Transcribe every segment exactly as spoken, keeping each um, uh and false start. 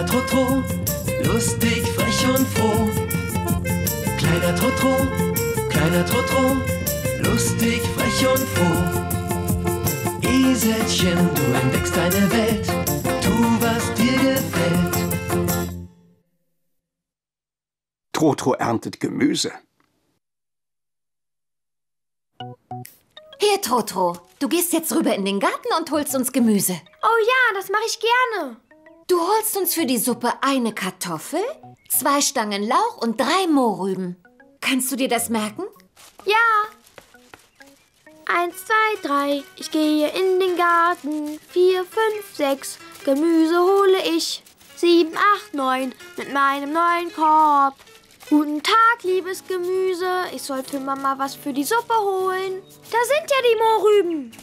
Kleiner Trotro, lustig, frech und froh. Kleiner Trotro, kleiner Trotro, lustig, frech und froh. Eselchen, du entdeckst deine Welt, tu, was dir gefällt. Trotro erntet Gemüse. Hier, Trotro, du gehst jetzt rüber in den Garten und holst uns Gemüse. Oh ja, das mache ich gerne. Du holst uns für die Suppe eine Kartoffel, zwei Stangen Lauch und drei Mohrrüben. Kannst du dir das merken? Ja. Eins, zwei, drei, ich gehe in den Garten. Vier, fünf, sechs, Gemüse hole ich. Sieben, acht, neun, mit meinem neuen Korb. Guten Tag, liebes Gemüse. Ich soll für Mama was für die Suppe holen. Da sind ja die Mohrrüben.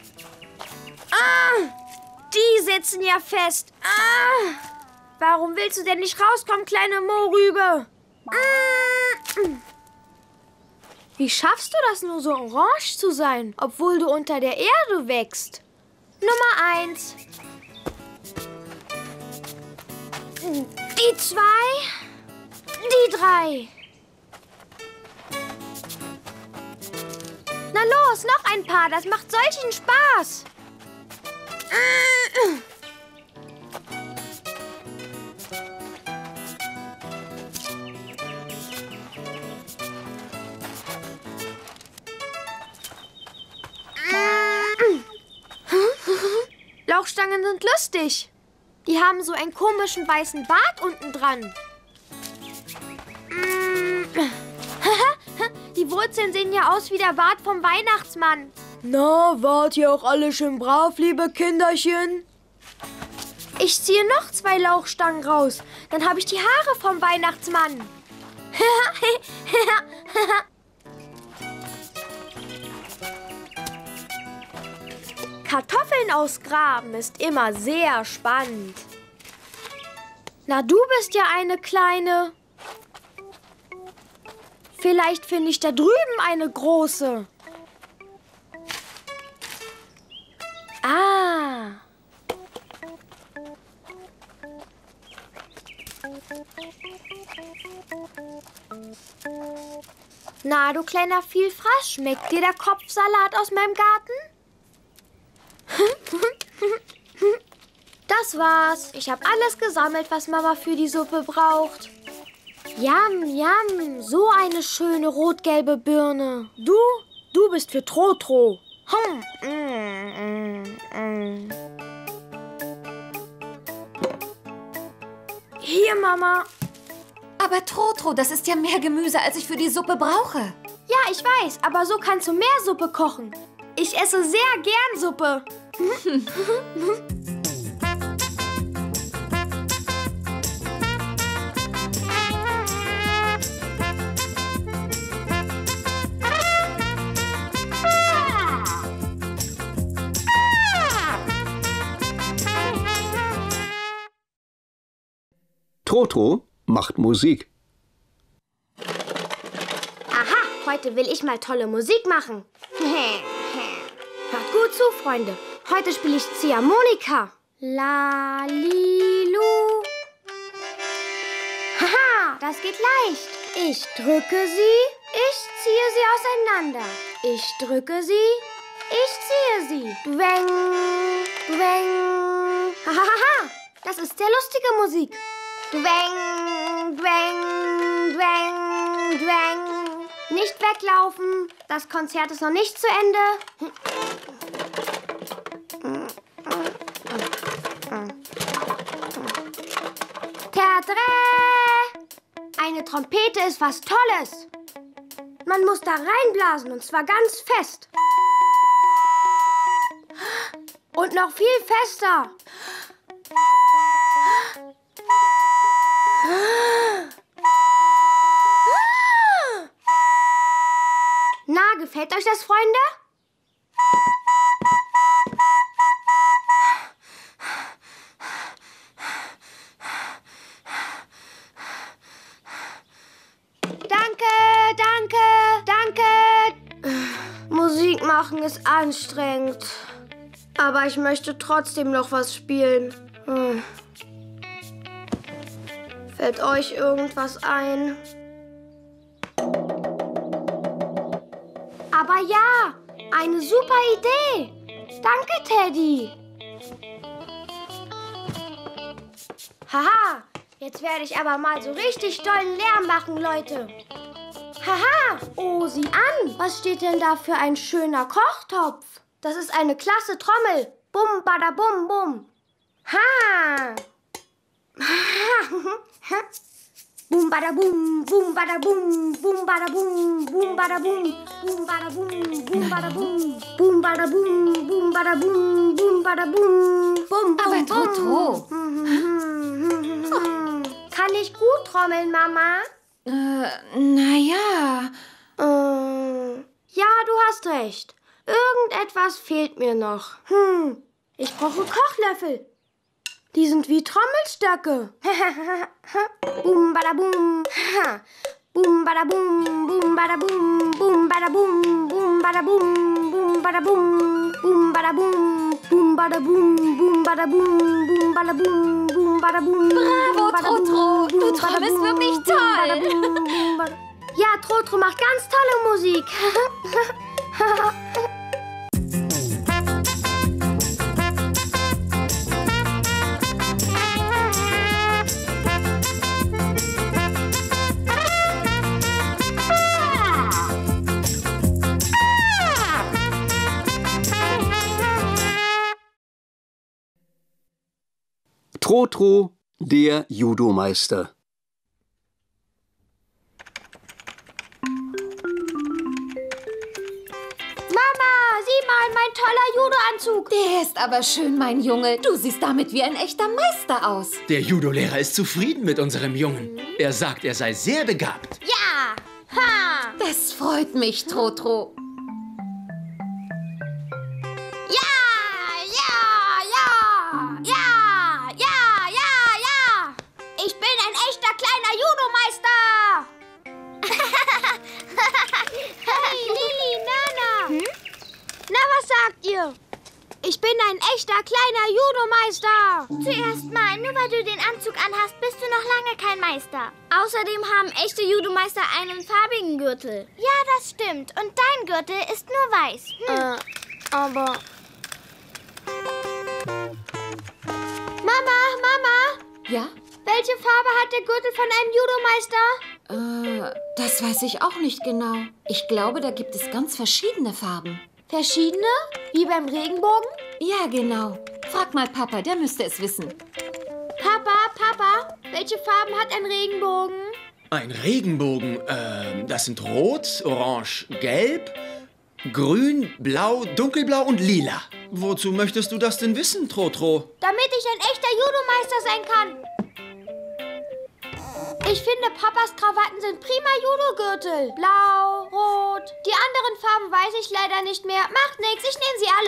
Ah, die sitzen ja fest. Ah, warum willst du denn nicht rauskommen, kleine Mohrrübe? Ah. Wie schaffst du das nur, so orange zu sein, obwohl du unter der Erde wächst? Nummer eins. Die zwei. Die drei. Na los, noch ein paar. Das macht solchen Spaß. Lauchstangen sind lustig. Die haben so einen komischen weißen Bart unten dran. Die Wurzeln sehen ja aus wie der Bart vom Weihnachtsmann. Na, wart ihr auch alle schön brav, liebe Kinderchen? Ich ziehe noch zwei Lauchstangen raus. Dann habe ich die Haare vom Weihnachtsmann. Kartoffeln ausgraben ist immer sehr spannend. Na, du bist ja eine kleine. Vielleicht finde ich da drüben eine große. Ah. Na, du kleiner Vielfraß, schmeckt dir der Kopfsalat aus meinem Garten? Das war's. Ich habe alles gesammelt, was Mama für die Suppe braucht. Yam, yam, so eine schöne rot-gelbe Birne. Du, du bist für Trotro. Hm. Mm, mm, mm. Hier, Mama. Aber Trotro, das ist ja mehr Gemüse, als ich für die Suppe brauche. Ja, ich weiß, aber so kannst du mehr Suppe kochen. Ich esse sehr gern Suppe. Trotro macht Musik. Aha, heute will ich mal tolle Musik machen. Hört gut zu, Freunde. Heute spiele ich Ziehharmonika. La, li, lu. Haha, das geht leicht. Ich drücke sie, ich ziehe sie auseinander. Ich drücke sie, ich ziehe sie. Dweng, dweng. Hahaha, das ist sehr lustige Musik. Dweng, dweng, dweng, dweng. Nicht weglaufen, das Konzert ist noch nicht zu Ende. Tadre! Eine Trompete ist was Tolles. Man muss da reinblasen und zwar ganz fest. Und noch viel fester. Na, gefällt euch das, Freunde? Danke, danke, danke. Musik machen ist anstrengend. Aber ich möchte trotzdem noch was spielen. Hm. Fällt euch irgendwas ein? Aber ja, eine super Idee. Danke, Teddy. Haha, jetzt werde ich aber mal so richtig dollen Lärm machen, Leute. Haha, oh, sieh an. Was steht denn da für ein schöner Kochtopf? Das ist eine klasse Trommel. Bum, bada, bum, bum. Ha! Bum, bada, bum, bum, bada, bum, bum, bada, bum, bum, bada, bum, bum, bada, bum, bum, bada, bum, bum, bada, bum, bum, bada, bum, bum, bada, bum, bum, Aber Trotro. Kann ich gut trommeln, Mama? Äh, naja. Äh, ja, du hast recht. Irgendetwas fehlt mir noch. Hm, ich brauche Kochlöffel. Die sind wie Trommelstöcke. Bum, bada, bum. Bum, bada, bum, bum, bada, bum, bum, bada, bum, bum, bada, bum, bum, bada, bum, bum, bada, bum, bum, bada, bum, bum, bada, bum, bum, bada, bum, bum, bada, bum. Bravo, Trotro. Du trommelst wirklich toll. Ja, Trotro macht ganz tolle Musik. Trotro, der Judomeister. Sieh mal, mein toller Judoanzug. Der ist aber schön, mein Junge. Du siehst damit wie ein echter Meister aus. Der Judo-Lehrer ist zufrieden mit unserem Jungen. Er sagt, er sei sehr begabt. Ja! Ha! Das freut mich, Trotro. Ja! Ja! Ja! Ja! Ja! Ja! Ja! Ich bin ein echter kleiner Judomeister! Hey, Lili, Nana! Hm? Na, was sagt ihr? Ich bin ein echter kleiner Judomeister. Zuerst mal, nur weil du den Anzug anhast, bist du noch lange kein Meister. Außerdem haben echte Judomeister einen farbigen Gürtel. Ja, das stimmt. Und dein Gürtel ist nur weiß. Hm. Äh, aber... Mama, Mama! Ja? Welche Farbe hat der Gürtel von einem Judomeister? Äh, das weiß ich auch nicht genau. Ich glaube, da gibt es ganz verschiedene Farben. Verschiedene? Wie beim Regenbogen? Ja, genau. Frag mal Papa, der müsste es wissen. Papa, Papa, welche Farben hat ein Regenbogen? Ein Regenbogen, äh, das sind Rot, Orange, Gelb, Grün, Blau, Dunkelblau und Lila. Wozu möchtest du das denn wissen, Trotro? Damit ich ein echter Judomeister sein kann. Ich finde, Papas Krawatten sind prima Judo-Gürtel. Blau, rot. Die anderen Farben weiß ich leider nicht mehr. Macht nichts, ich nehme sie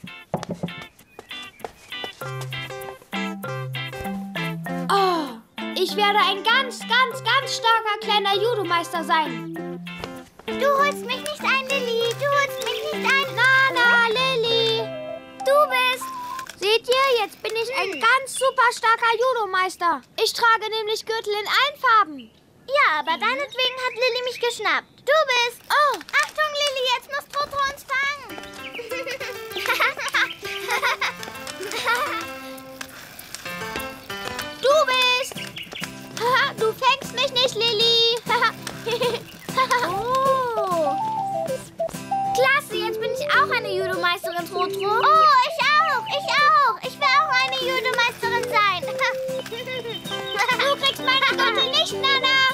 alle. Oh, ich werde ein ganz, ganz, ganz starker kleiner Judomeister sein. Du holst mich nicht ein, Lilli. Du holst mich nicht ein. Nana, Lilli. Du bist... Seht ihr, jetzt bin ich ein ganz super starker Judomeister. Ich trage nämlich Gürtel in allen Farben. Ja, aber deinetwegen hat Lilli mich geschnappt. Du bist... Oh. Achtung, Lilli, jetzt muss Trotro uns fangen. Du bist... Du fängst mich nicht, Lilli. Oh. Klasse, jetzt bin ich auch eine Judomeisterin, Trotro. Oh, ich auch, ich auch. Ich will auch eine Judomeisterin sein. Du kriegst meine Gürtel nicht, Nana.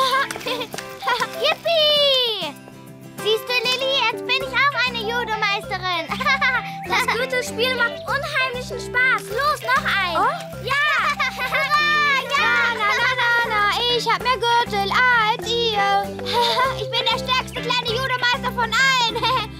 Yippie! Siehst du, Lilli, jetzt bin ich auch eine Judomeisterin. Das Gürtelspiel macht unheimlichen Spaß. Los, noch ein. Oh? Ja! Hurra! Ja! Na, na, na, na, ich hab mehr Gürtel als ihr. Ich bin der stärkste kleine Judomeister von allen.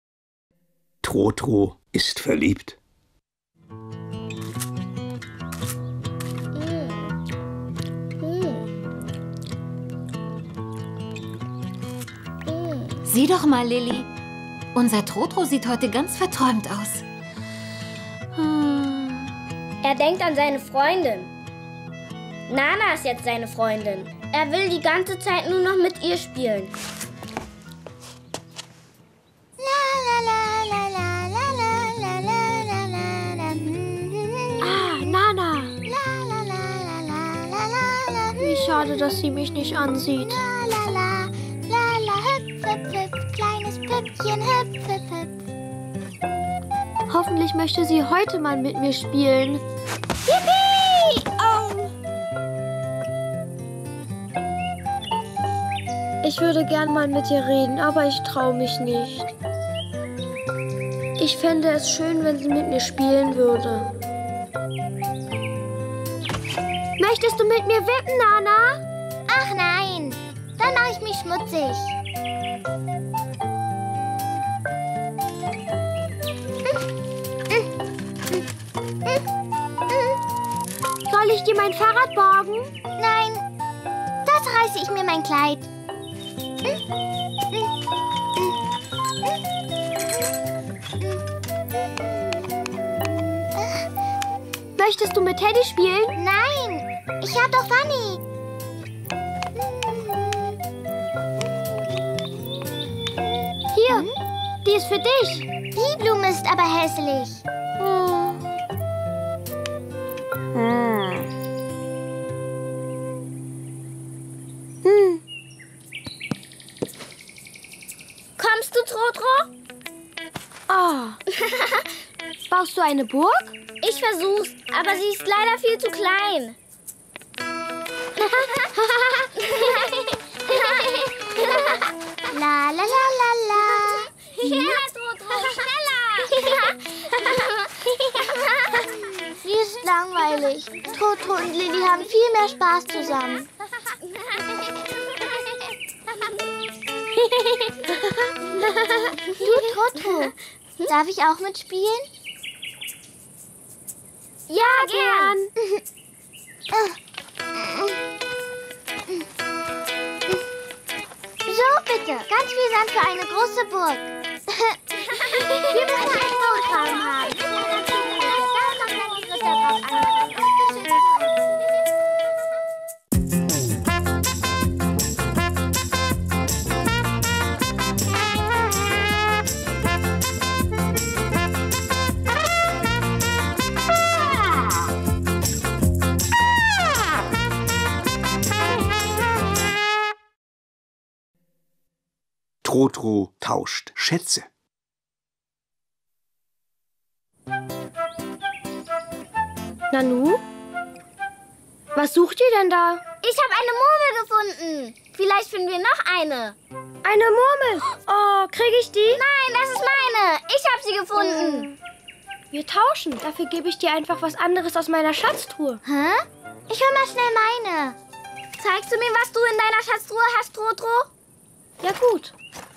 Trotro ist verliebt. Sieh doch mal, Lilli. Unser Trotro sieht heute ganz verträumt aus. Hm. Er denkt an seine Freundin. Nana ist jetzt seine Freundin. Er will die ganze Zeit nur noch mit ihr spielen. Ah, Nana. Wie schade, dass sie mich nicht ansieht. Kleines Püppchen, hüpf, hüpf, hüpf. Hoffentlich möchte sie heute mal mit mir spielen. Yippie! Oh. Ich würde gern mal mit ihr reden, aber ich traue mich nicht. Ich fände es schön, wenn sie mit mir spielen würde. Möchtest du mit mir wippen, Nana? Ach nein, dann mache ich mich schmutzig. Soll ich dir mein Fahrrad borgen? Nein, das reiße ich mir mein Kleid. Möchtest du mit Teddy spielen? Nein, ich hab doch Fanny. Hier, die ist für dich. Die Blume ist aber hässlich. Hm. Kommst du, Trotro? Oh. Baust du eine Burg? Ich versuch's, aber sie ist leider viel zu klein. La la la la la. Ja, Trotro, schneller! Sie ist langweilig. Trotro und Lilli haben viel mehr Spaß zusammen. Du, Trotro, darf ich auch mitspielen? Ja, gern. So, bitte. Ganz viel Sand für eine große Burg. Wir müssen einen Bootgraben haben. Trotro tauscht Schätze. Nanu? Was sucht ihr denn da? Ich habe eine Murmel gefunden. Vielleicht finden wir noch eine. Eine Murmel. Oh, kriege ich die? Nein, das ist meine. Ich habe sie gefunden. Wir tauschen. Dafür gebe ich dir einfach was anderes aus meiner Schatztruhe. Hä? Ich hol mal schnell meine. Zeigst du mir, was du in deiner Schatztruhe hast, Trotro? Ja, gut.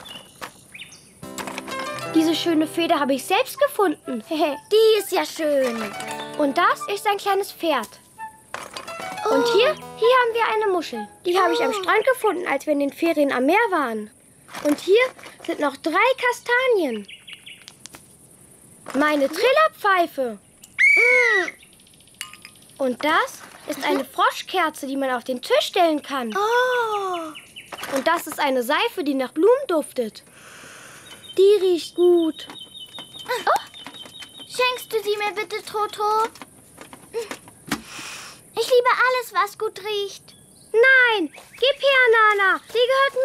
Diese schöne Feder habe ich selbst gefunden. Die ist ja schön. Und das ist ein kleines Pferd. Und hier, hier haben wir eine Muschel. Die habe ich am Strand gefunden, als wir in den Ferien am Meer waren. Und hier sind noch drei Kastanien. Meine Trillerpfeife. Und das ist eine Froschkerze, die man auf den Tisch stellen kann. Oh. Und das ist eine Seife, die nach Blumen duftet. Die riecht gut. Oh. Schenkst du sie mir bitte, Trotro? Ich liebe alles, was gut riecht. Nein, gib her, Nana. Die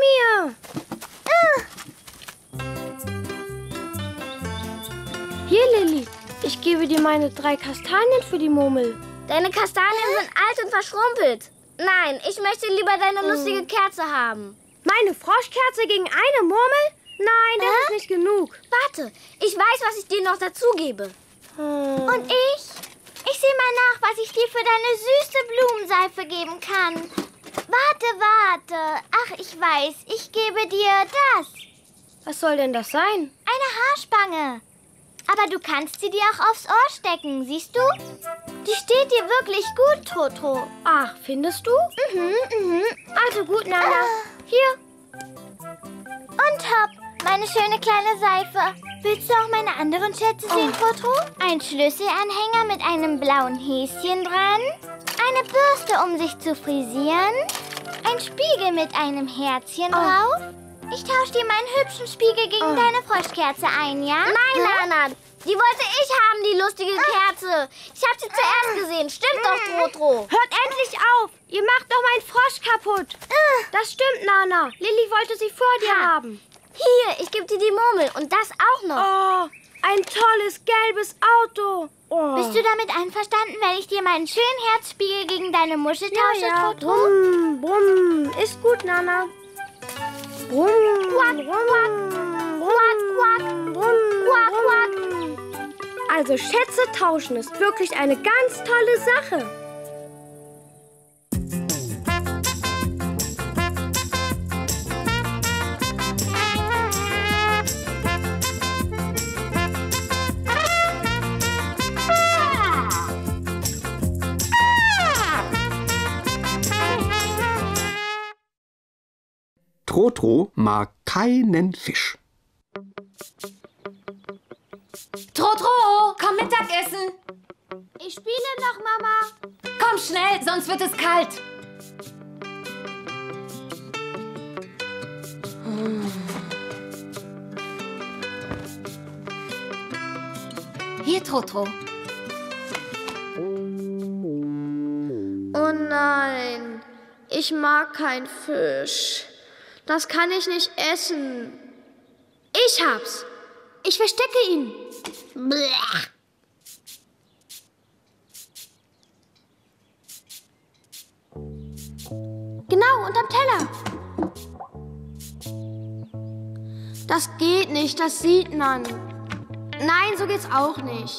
gehört mir. Uh. Hier, Lilli. Ich gebe dir meine drei Kastanien für die Murmel. Deine Kastanien sind alt und verschrumpelt. Nein, ich möchte lieber deine lustige Kerze haben. Meine Froschkerze gegen eine Murmel? Nein, das Hä? ist nicht genug. Warte, ich weiß, was ich dir noch dazu gebe. Hm. Und ich? Ich sehe mal nach, was ich dir für deine süße Blumenseife geben kann. Warte, warte. Ach, ich weiß. Ich gebe dir das. Was soll denn das sein? Eine Haarspange. Aber du kannst sie dir auch aufs Ohr stecken, siehst du? Die steht dir wirklich gut, Trotro. Ach, findest du? Mhm, mhm. Also gut, Nana. Hier. Und hopp. meine schöne kleine Seife. Willst du auch meine anderen Schätze sehen, Trotro? Ein Schlüsselanhänger mit einem blauen Häschen dran. Eine Bürste, um sich zu frisieren. Ein Spiegel mit einem Herzchen Oh. drauf. Ich tausche dir meinen hübschen Spiegel gegen Oh. deine Froschkerze ein, ja? Nein, Nana, die wollte ich haben, die lustige Kerze. Ich habe sie zuerst gesehen. Stimmt doch, Trotro. Hört endlich auf! Ihr macht doch meinen Frosch kaputt. Das stimmt, Nana. Lilli wollte sie vor dir Ha. haben. Hier, ich gebe dir die Murmel und das auch noch. Oh, ein tolles gelbes Auto. Oh. Bist du damit einverstanden, wenn ich dir meinen schönen Herzspiegel gegen deine Muschel tausche, ja, ja. Trotro? Brumm, brumm. Ist gut, Nana. Brumm, Quack, brumm, quack, quack, brumm, quack, brumm. Also Schätze tauschen ist wirklich eine ganz tolle Sache. Trotro mag keinen Fisch. Trotro, komm Mittagessen. Ich spiele noch, Mama. Komm schnell, sonst wird es kalt. Hier, Trotro. Oh nein, ich mag keinen Fisch. Das kann ich nicht essen. Ich hab's. Ich verstecke ihn. Blech. Genau, unterm Teller. Das geht nicht, das sieht man. Nein, so geht's auch nicht.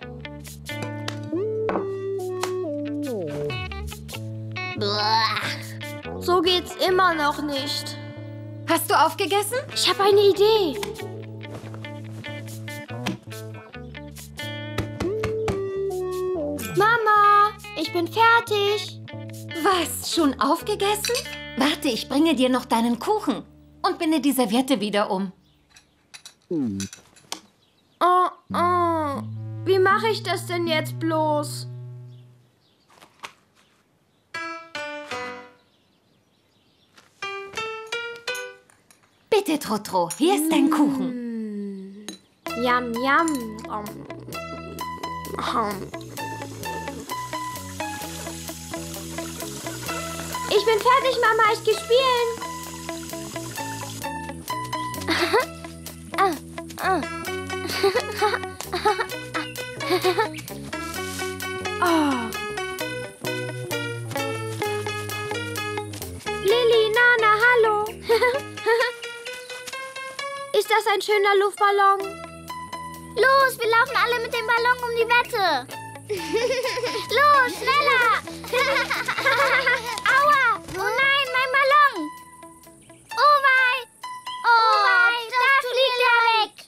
Blech. So geht's immer noch nicht. Hast du aufgegessen? Ich habe eine Idee. Mama, ich bin fertig. Was, schon aufgegessen? Warte, ich bringe dir noch deinen Kuchen und binde die Serviette wieder um. Oh, oh. Wie mache ich das denn jetzt bloß? Bitte, Trotro, hier ist dein Kuchen. Yum, yum. Um. Um. Ich bin fertig, Mama. Ich gehe spielen. Oh. Lilli, Nana, hallo. Ist das ein schöner Luftballon? Los, wir laufen alle mit dem Ballon um die Wette. Los, schneller! Aua! Oh nein, mein Ballon! Oh wei! Oh wei, da fliegt er weg!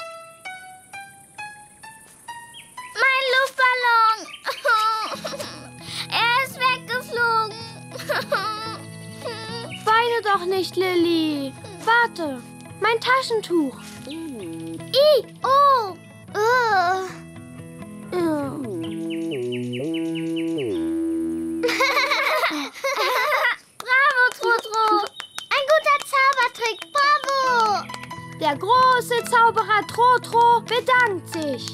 Mein Luftballon! Er ist weggeflogen! Weine doch nicht, Lilli. Warte, mein Taschentuch. I, oh! Uh. Bravo, Trotro! Ein guter Zaubertrick, bravo! Der große Zauberer Trotro bedankt sich.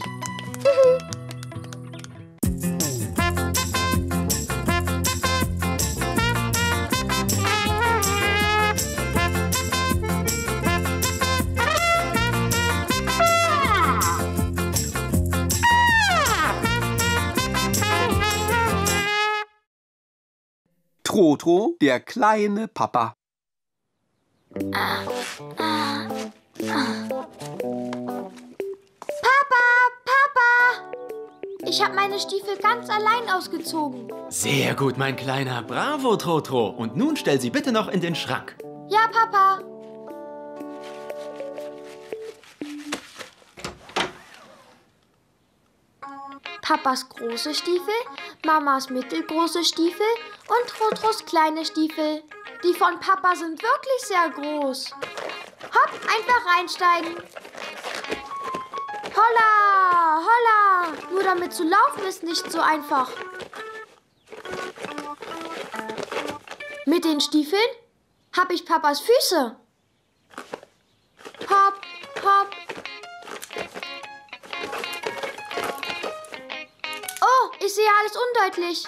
Trotro, der kleine Papa. Papa, Papa! Ich habe meine Stiefel ganz allein ausgezogen. Sehr gut, mein Kleiner. Bravo, Trotro. Und nun stell sie bitte noch in den Schrank. Ja, Papa. Papas große Stiefel, Mamas mittelgroße Stiefel und Trotros kleine Stiefel. Die von Papa sind wirklich sehr groß. Hopp, einfach reinsteigen. Holla, holla. Nur damit zu laufen ist nicht so einfach. Mit den Stiefeln habe ich Papas Füße. Hopp, hopp. Oh, ich sehe alles undeutlich.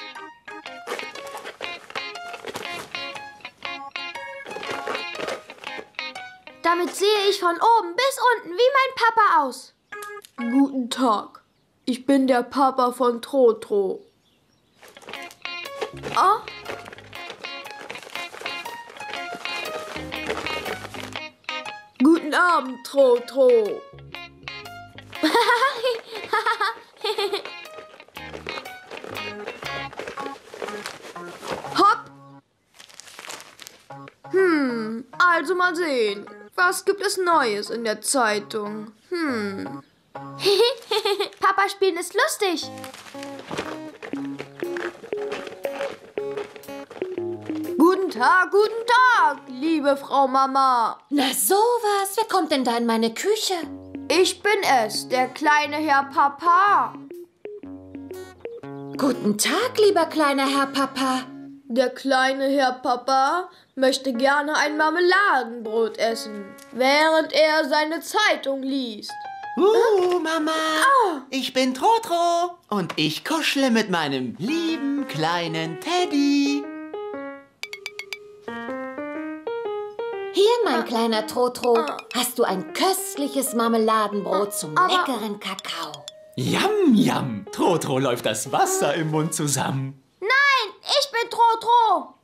Damit sehe ich von oben bis unten wie mein Papa aus. Guten Tag, ich bin der Papa von Trotro. Oh. Guten Abend, Trotro. Hopp. Hm, also mal sehen. Was gibt es Neues in der Zeitung? Hm. Papa spielen ist lustig. Guten Tag, guten Tag, liebe Frau Mama. Na sowas, wer kommt denn da in meine Küche? Ich bin es, der kleine Herr Papa. Guten Tag, lieber kleiner Herr Papa. Der kleine Herr Papa möchte gerne ein Marmeladenbrot essen, während er seine Zeitung liest. Uh, Mama, oh. Ich bin Trotro und ich kuschle mit meinem lieben kleinen Teddy. Hier, mein kleiner Trotro, hast du ein köstliches Marmeladenbrot zum Aber leckeren Kakao. Yum, yum. Trotro läuft das Wasser im Mund zusammen. Nein, ich bin Trotro.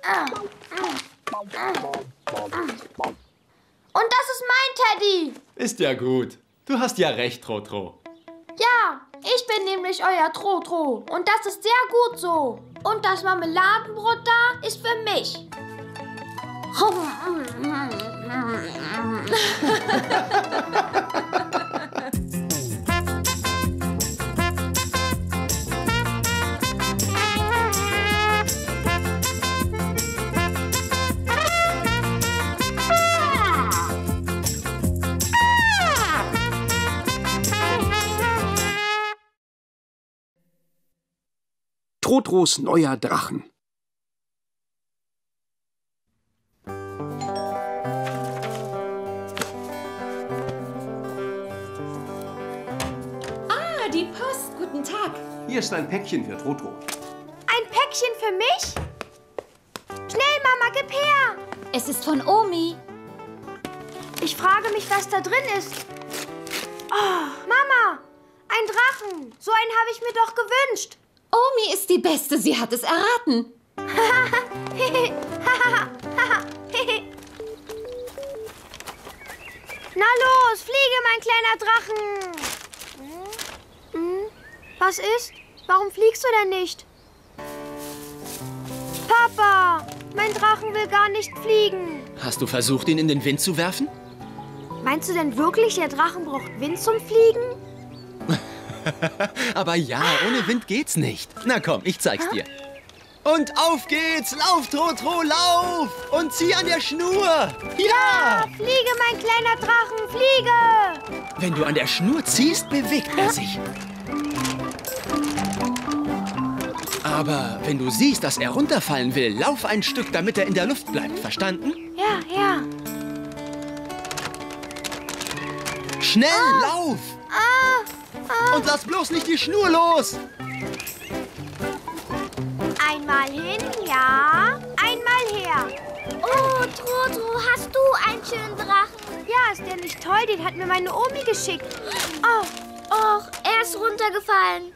Und das ist mein Teddy. Ist ja gut. Du hast ja recht, Trotro. Ja, ich bin nämlich euer Trotro. Und das ist sehr gut so. Und das Marmeladenbrot da ist für mich. Trotros neuer Drachen. Ah, die Post. Guten Tag. Hier ist ein Päckchen für Trotro. Ein Päckchen für mich? Schnell, Mama, gib her. Es ist von Omi. Ich frage mich, was da drin ist. Oh, Mama, ein Drachen. So einen habe ich mir doch gewünscht. Omi ist die Beste, sie hat es erraten. Na los, fliege, mein kleiner Drachen. Hm? Was ist? Warum fliegst du denn nicht? Papa, mein Drachen will gar nicht fliegen. Hast du versucht, ihn in den Wind zu werfen? Meinst du denn wirklich, der Drachen braucht Wind zum Fliegen? Aber ja, ohne Wind geht's nicht. Na komm, ich zeig's dir. Und auf geht's! Lauf, Trotro, lauf! Und zieh an der Schnur! Ja! Fliege, mein kleiner Drachen, fliege! Wenn du an der Schnur ziehst, bewegt er sich. Aber wenn du siehst, dass er runterfallen will, lauf ein Stück, damit er in der Luft bleibt. Verstanden? Ja, ja. Schnell, oh. lauf! Ah, ah. Und lass bloß nicht die Schnur los! Einmal hin, ja. Einmal her. Oh, Trotro, hast du einen schönen Drachen? Ja, ist der nicht toll? Den hat mir meine Omi geschickt. Oh, och, er ist runtergefallen.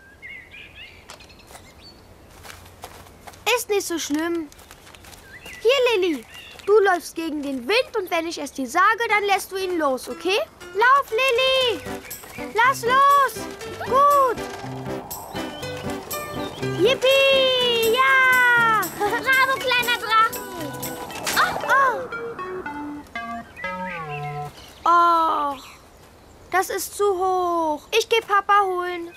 Ist nicht so schlimm. Hier, Lilli. Du läufst gegen den Wind und wenn ich es dir sage, dann lässt du ihn los, okay? Lauf, Lilli! Lass los! Gut! Yippie! Ja! Bravo, kleiner Drachen! Oh! Oh! Och, das ist zu hoch. Ich geh Papa holen.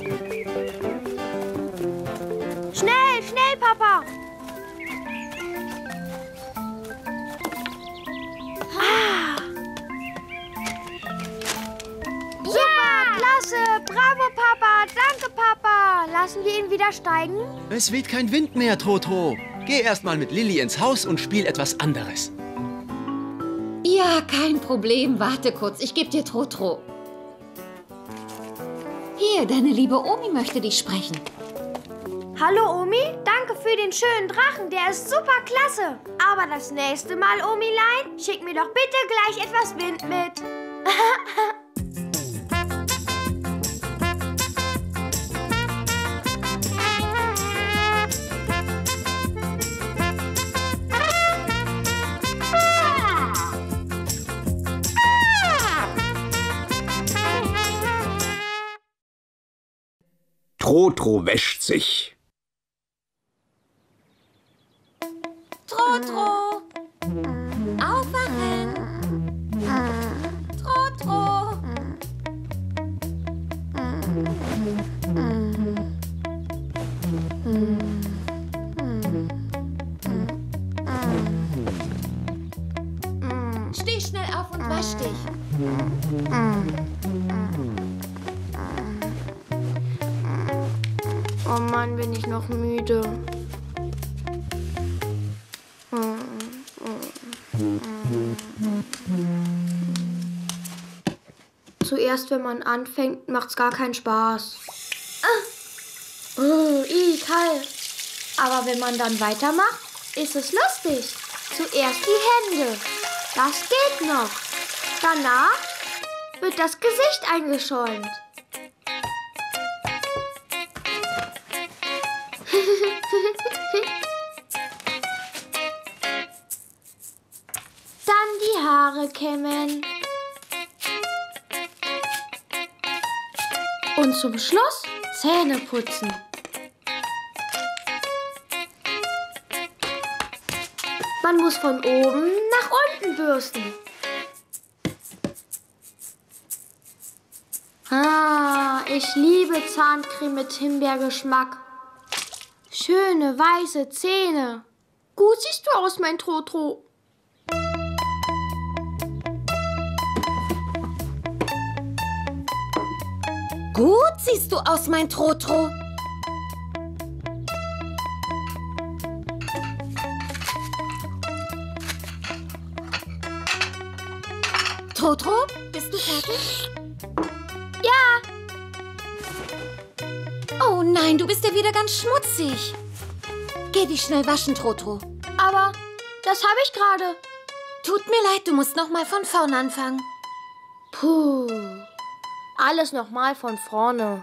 Schnell, schnell, Papa! Ah! Klasse! Bravo, Papa! Danke, Papa! Lassen wir ihn wieder steigen? Es weht kein Wind mehr, Trotro. Geh erst mal mit Lilli ins Haus und spiel etwas anderes. Ja, kein Problem. Warte kurz, ich gebe dir Trotro. Hier, deine liebe Omi möchte dich sprechen. Hallo, Omi. Danke für den schönen Drachen. Der ist super klasse. Aber das nächste Mal, Omilein, schick mir doch bitte gleich etwas Wind mit. Trotro wäscht sich. Trotro! Aufwachen! Trotro! Steh schnell auf und wasch dich. Oh Mann, bin ich noch müde. Zuerst, wenn man anfängt, macht's gar keinen Spaß. Ah. Oh, ih, kalt. Aber wenn man dann weitermacht, ist es lustig. Zuerst die Hände. Das geht noch. Danach wird das Gesicht eingeschäumt. Dann die Haare kämmen. Und zum Schluss Zähne putzen. Man muss von oben nach unten bürsten. Ah, ich liebe Zahncreme mit Himbeergeschmack. Schöne weiße Zähne. Gut siehst du aus, mein Trotro. Gut siehst du aus, mein Trotro. Trotro, bist du fertig? Ja. Oh nein, du bist ja wieder ganz schmutzig. Geh dich schnell waschen, Trotro. Aber das habe ich gerade. Tut mir leid, du musst noch mal von vorn anfangen. Puh. Alles nochmal von vorne.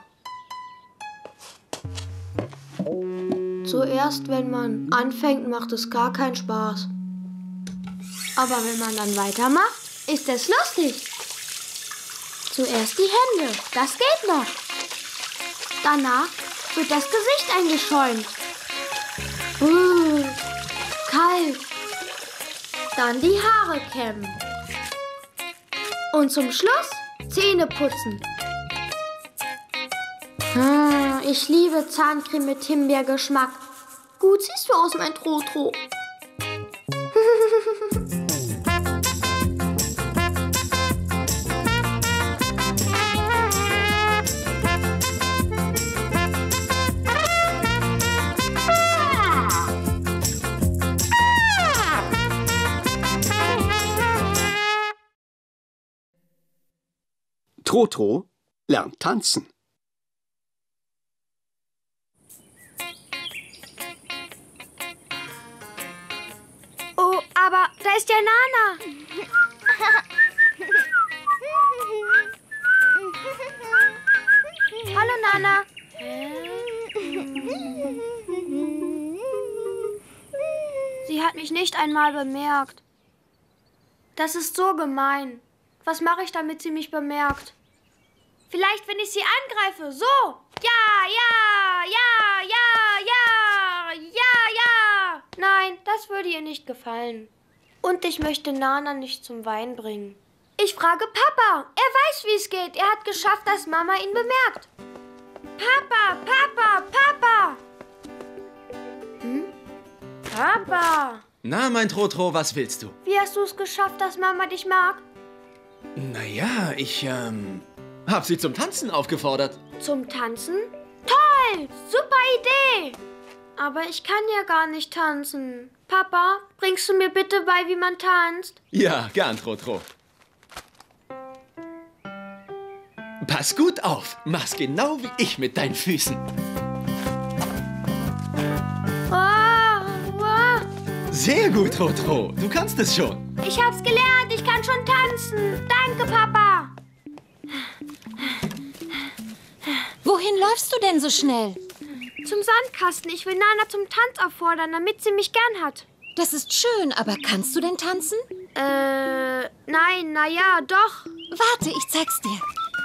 Zuerst, wenn man anfängt, macht es gar keinen Spaß. Aber wenn man dann weitermacht, ist es lustig. Zuerst die Hände, das geht noch. Danach wird das Gesicht eingeschäumt. Uh, kalt. Dann die Haare kämmen. Und zum Schluss Zähne putzen. Ah, ich liebe Zahncreme mit Himbeergeschmack. Gut siehst du aus, mein Trotro. Trotro lernt tanzen. Oh, aber da ist ja Nana. Hallo, Nana. Sie hat mich nicht einmal bemerkt. Das ist so gemein. Was mache ich, damit sie mich bemerkt? Vielleicht, wenn ich sie angreife. So. Ja, ja, ja, ja, ja, ja, ja. Nein, das würde ihr nicht gefallen. Und ich möchte Nana nicht zum Wein bringen. Ich frage Papa. Er weiß, wie es geht. Er hat geschafft, dass Mama ihn bemerkt. Papa, Papa, Papa. Hm? Papa. Na, mein Trotro, was willst du? Wie hast du es geschafft, dass Mama dich mag? Naja, ich, ähm... Hab sie zum Tanzen aufgefordert. Zum Tanzen? Toll! Super Idee! Aber ich kann ja gar nicht tanzen. Papa, bringst du mir bitte bei, wie man tanzt? Ja, gern, Trotro. Pass gut auf. Mach's genau wie ich mit deinen Füßen. Oh, oh. Sehr gut, Trotro. Du kannst es schon. Ich hab's gelernt. Ich kann schon tanzen. Danke, Papa. Wohin läufst du denn so schnell? Zum Sandkasten. Ich will Nana zum Tanz auffordern, damit sie mich gern hat. Das ist schön, aber kannst du denn tanzen? Äh, nein, na ja, doch. Warte, ich zeig's dir.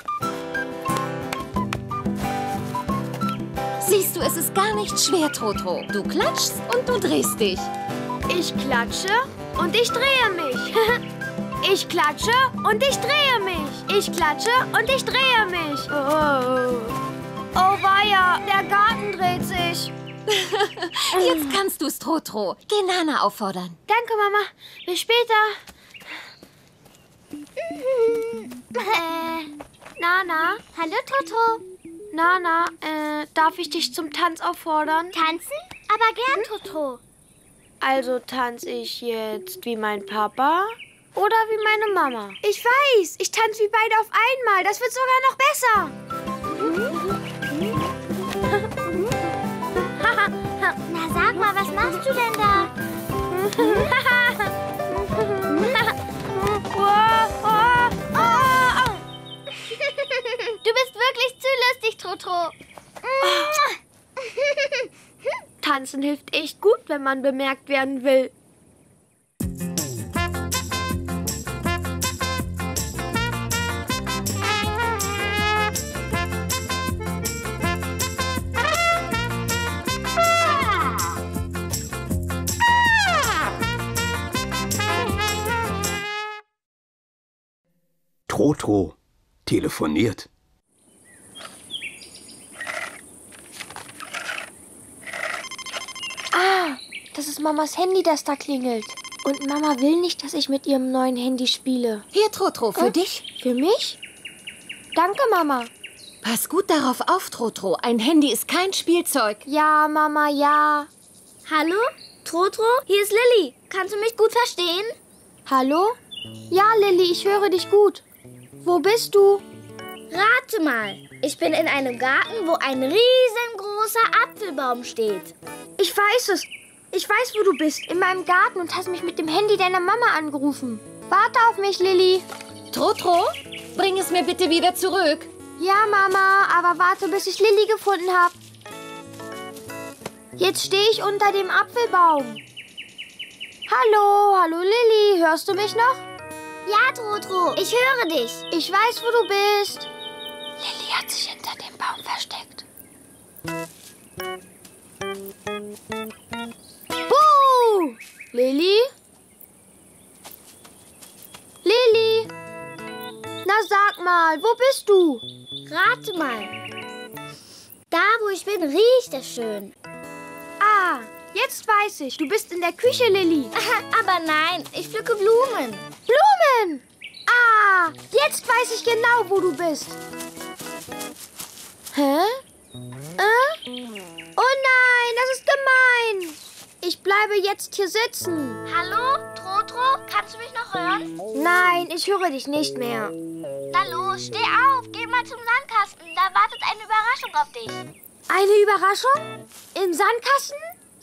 Siehst du, es ist gar nicht schwer, Trotro. Du klatschst und du drehst dich. Ich klatsche und ich drehe mich. Ich klatsche und ich drehe mich. Ich klatsche und ich drehe mich. Oh, oh weia, der Garten dreht sich. Jetzt kannst du's, Trotro. Geh Nana auffordern. Danke, Mama. Bis später. äh, Nana? Hallo, Trotro. Nana, äh, darf ich dich zum Tanz auffordern? Tanzen? Aber gern, Trotro. Also tanze ich jetzt wie mein Papa oder wie meine Mama? Ich weiß, ich tanze wie beide auf einmal. Das wird sogar noch besser. Na, sag mal, was machst du denn da? Du bist wirklich zu lustig, Trotro. Tanzen hilft echt gut, wenn man bemerkt werden will. Trotro telefoniert. Ah, das ist Mamas Handy, das da klingelt. Und Mama will nicht, dass ich mit ihrem neuen Handy spiele. Hier, Trotro, für Äh? dich. Für mich? Danke, Mama. Pass gut darauf auf, Trotro. Ein Handy ist kein Spielzeug. Ja, Mama, ja. Hallo? Trotro? Hier ist Lilly. Kannst du mich gut verstehen? Hallo? Ja, Lilly, ich höre dich gut. Wo bist du? Rate mal. Ich bin in einem Garten, wo ein riesengroßer Apfelbaum steht. Ich weiß es. Ich weiß, wo du bist. In meinem Garten und hast mich mit dem Handy deiner Mama angerufen. Warte auf mich, Lilly. Trotro, bring es mir bitte wieder zurück. Ja, Mama, aber warte, bis ich Lilly gefunden habe. Jetzt stehe ich unter dem Apfelbaum. Hallo, hallo Lilly, hörst du mich noch? Ja, Trotro, ich höre dich. Ich weiß, wo du bist. Lilly hat sich hinter dem Baum versteckt. Buh! Lilly? Lilly? Na sag mal, wo bist du? Rate mal. Da, wo ich bin, riecht es schön. Ah, jetzt weiß ich. Du bist in der Küche, Lilly. Aber nein, ich pflücke Blumen. Blumen! Ah, jetzt weiß ich genau, wo du bist. Hä? Äh? Oh nein, das ist gemein. Ich bleibe jetzt hier sitzen. Hallo, Trotro, kannst du mich noch hören? Nein, ich höre dich nicht mehr. Na los, steh auf, geh mal zum Sandkasten. Da wartet eine Überraschung auf dich. Eine Überraschung? Im Sandkasten?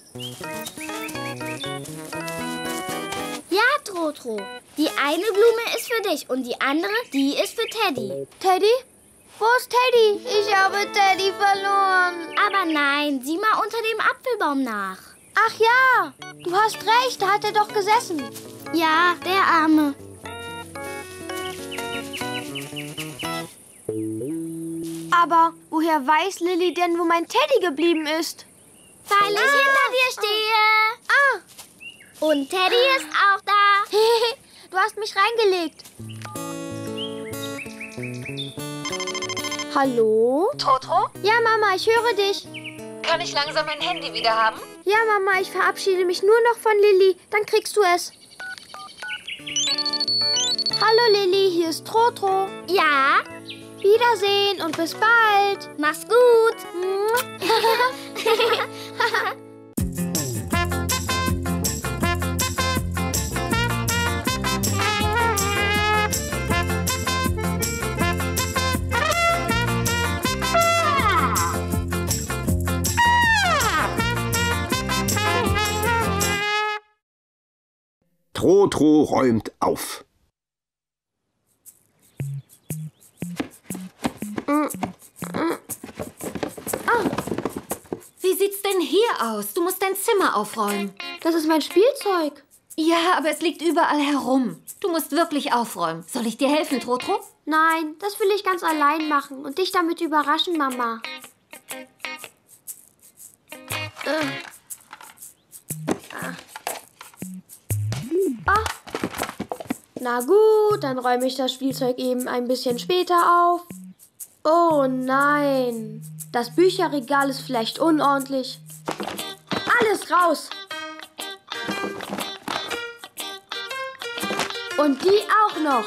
Ja, Trotro. Die eine Blume ist für dich und die andere, die ist für Teddy. Teddy? Wo ist Teddy? Ich habe Teddy verloren. Aber nein, sieh mal unter dem Apfelbaum nach. Ach ja, du hast recht, da hat er doch gesessen. Ja, der Arme. Aber woher weiß Lilly denn, wo mein Teddy geblieben ist? Weil ich hinter dir stehe. Ah, Und Teddy ist auch da. du hast mich reingelegt. Hallo? Trotro, Ja, Mama, ich höre dich. kann ich langsam mein Handy wieder haben? Ja, Mama, ich verabschiede mich nur noch von Lilly. Dann kriegst du es. Hallo, Lilly, hier ist Trotro. Ja, Wiedersehen und bis bald. Mach's gut. Trotro räumt auf. Wie sieht's denn hier aus? Du musst dein Zimmer aufräumen. Das ist mein Spielzeug. Ja, aber es liegt überall herum. Du musst wirklich aufräumen. Soll ich dir helfen, Trotro? Nein, das will ich ganz allein machen und dich damit überraschen, Mama. Äh. Ah. Ah. Na gut, dann räume ich das Spielzeug eben ein bisschen später auf. Oh nein, das Bücherregal ist vielleicht unordentlich. Alles raus! Und die auch noch.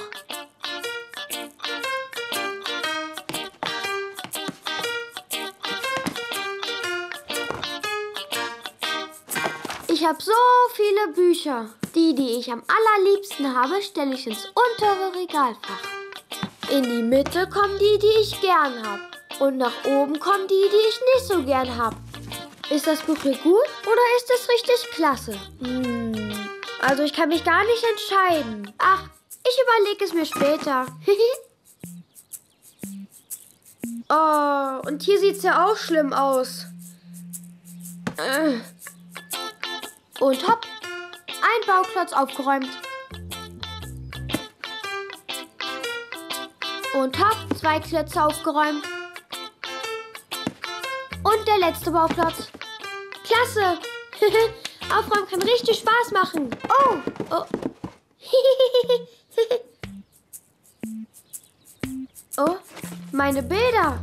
Ich habe so viele Bücher. Die, die ich am allerliebsten habe, stelle ich ins untere Regalfach. In die Mitte kommen die, die ich gern habe. Und nach oben kommen die, die ich nicht so gern habe. Ist das Buch hier gut oder ist es richtig klasse? Hm, also ich kann mich gar nicht entscheiden. Ach, ich überlege es mir später. Oh, und hier sieht es ja auch schlimm aus. Und hopp, ein Bauklotz aufgeräumt. Und hopp, zwei Klötze aufgeräumt. Und der letzte Bauklotz. Klasse! Aufräumen kann richtig Spaß machen. Oh! Oh, oh, meine Bilder.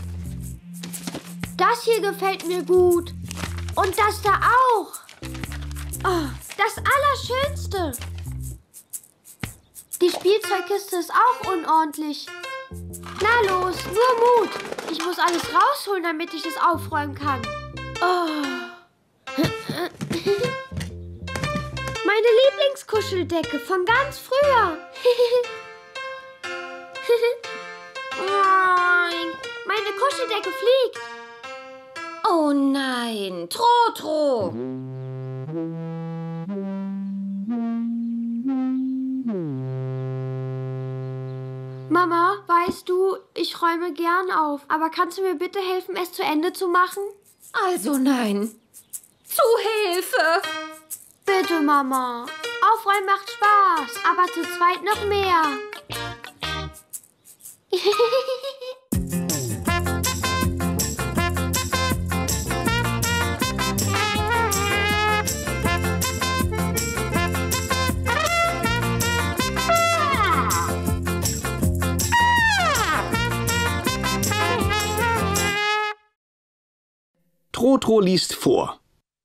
Das hier gefällt mir gut. Und das da auch. Oh, das Allerschönste. Die Spielzeugkiste ist auch unordentlich. Na los, nur Mut. Ich muss alles rausholen, damit ich es aufräumen kann. Oh. Meine Lieblingskuscheldecke von ganz früher. Meine Kuscheldecke fliegt. Oh nein, Trotro. Mama, weißt du, ich räume gern auf. Aber kannst du mir bitte helfen, es zu Ende zu machen? Also nein. Zu Hilfe. Bitte, Mama. Aufräumen macht Spaß, aber zu zweit noch mehr. Trotro liest vor.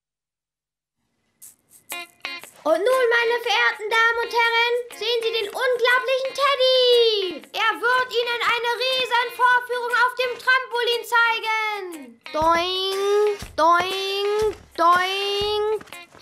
Und nun, meine verehrten Damen und Herren, sehen Sie den unglaublichen Teddy. Er wird Ihnen eine riesen Vorführung auf dem Trampolin zeigen. Doing, doing, doing.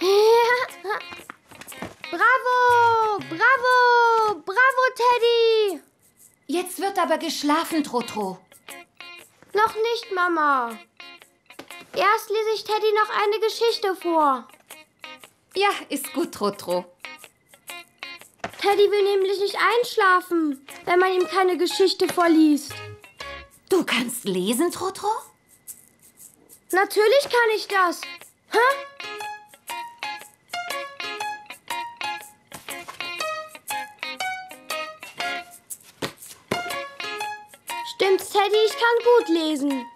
Bravo, bravo, bravo, Teddy. Jetzt wird aber geschlafen, Trotro. Noch nicht, Mama. Erst lese ich Teddy noch eine Geschichte vor. Ja, ist gut, Trotro. Teddy will nämlich nicht einschlafen, wenn man ihm keine Geschichte vorliest. Du kannst lesen, Trotro? Natürlich kann ich das. Hä? Stimmt's, Teddy? Ich kann gut lesen.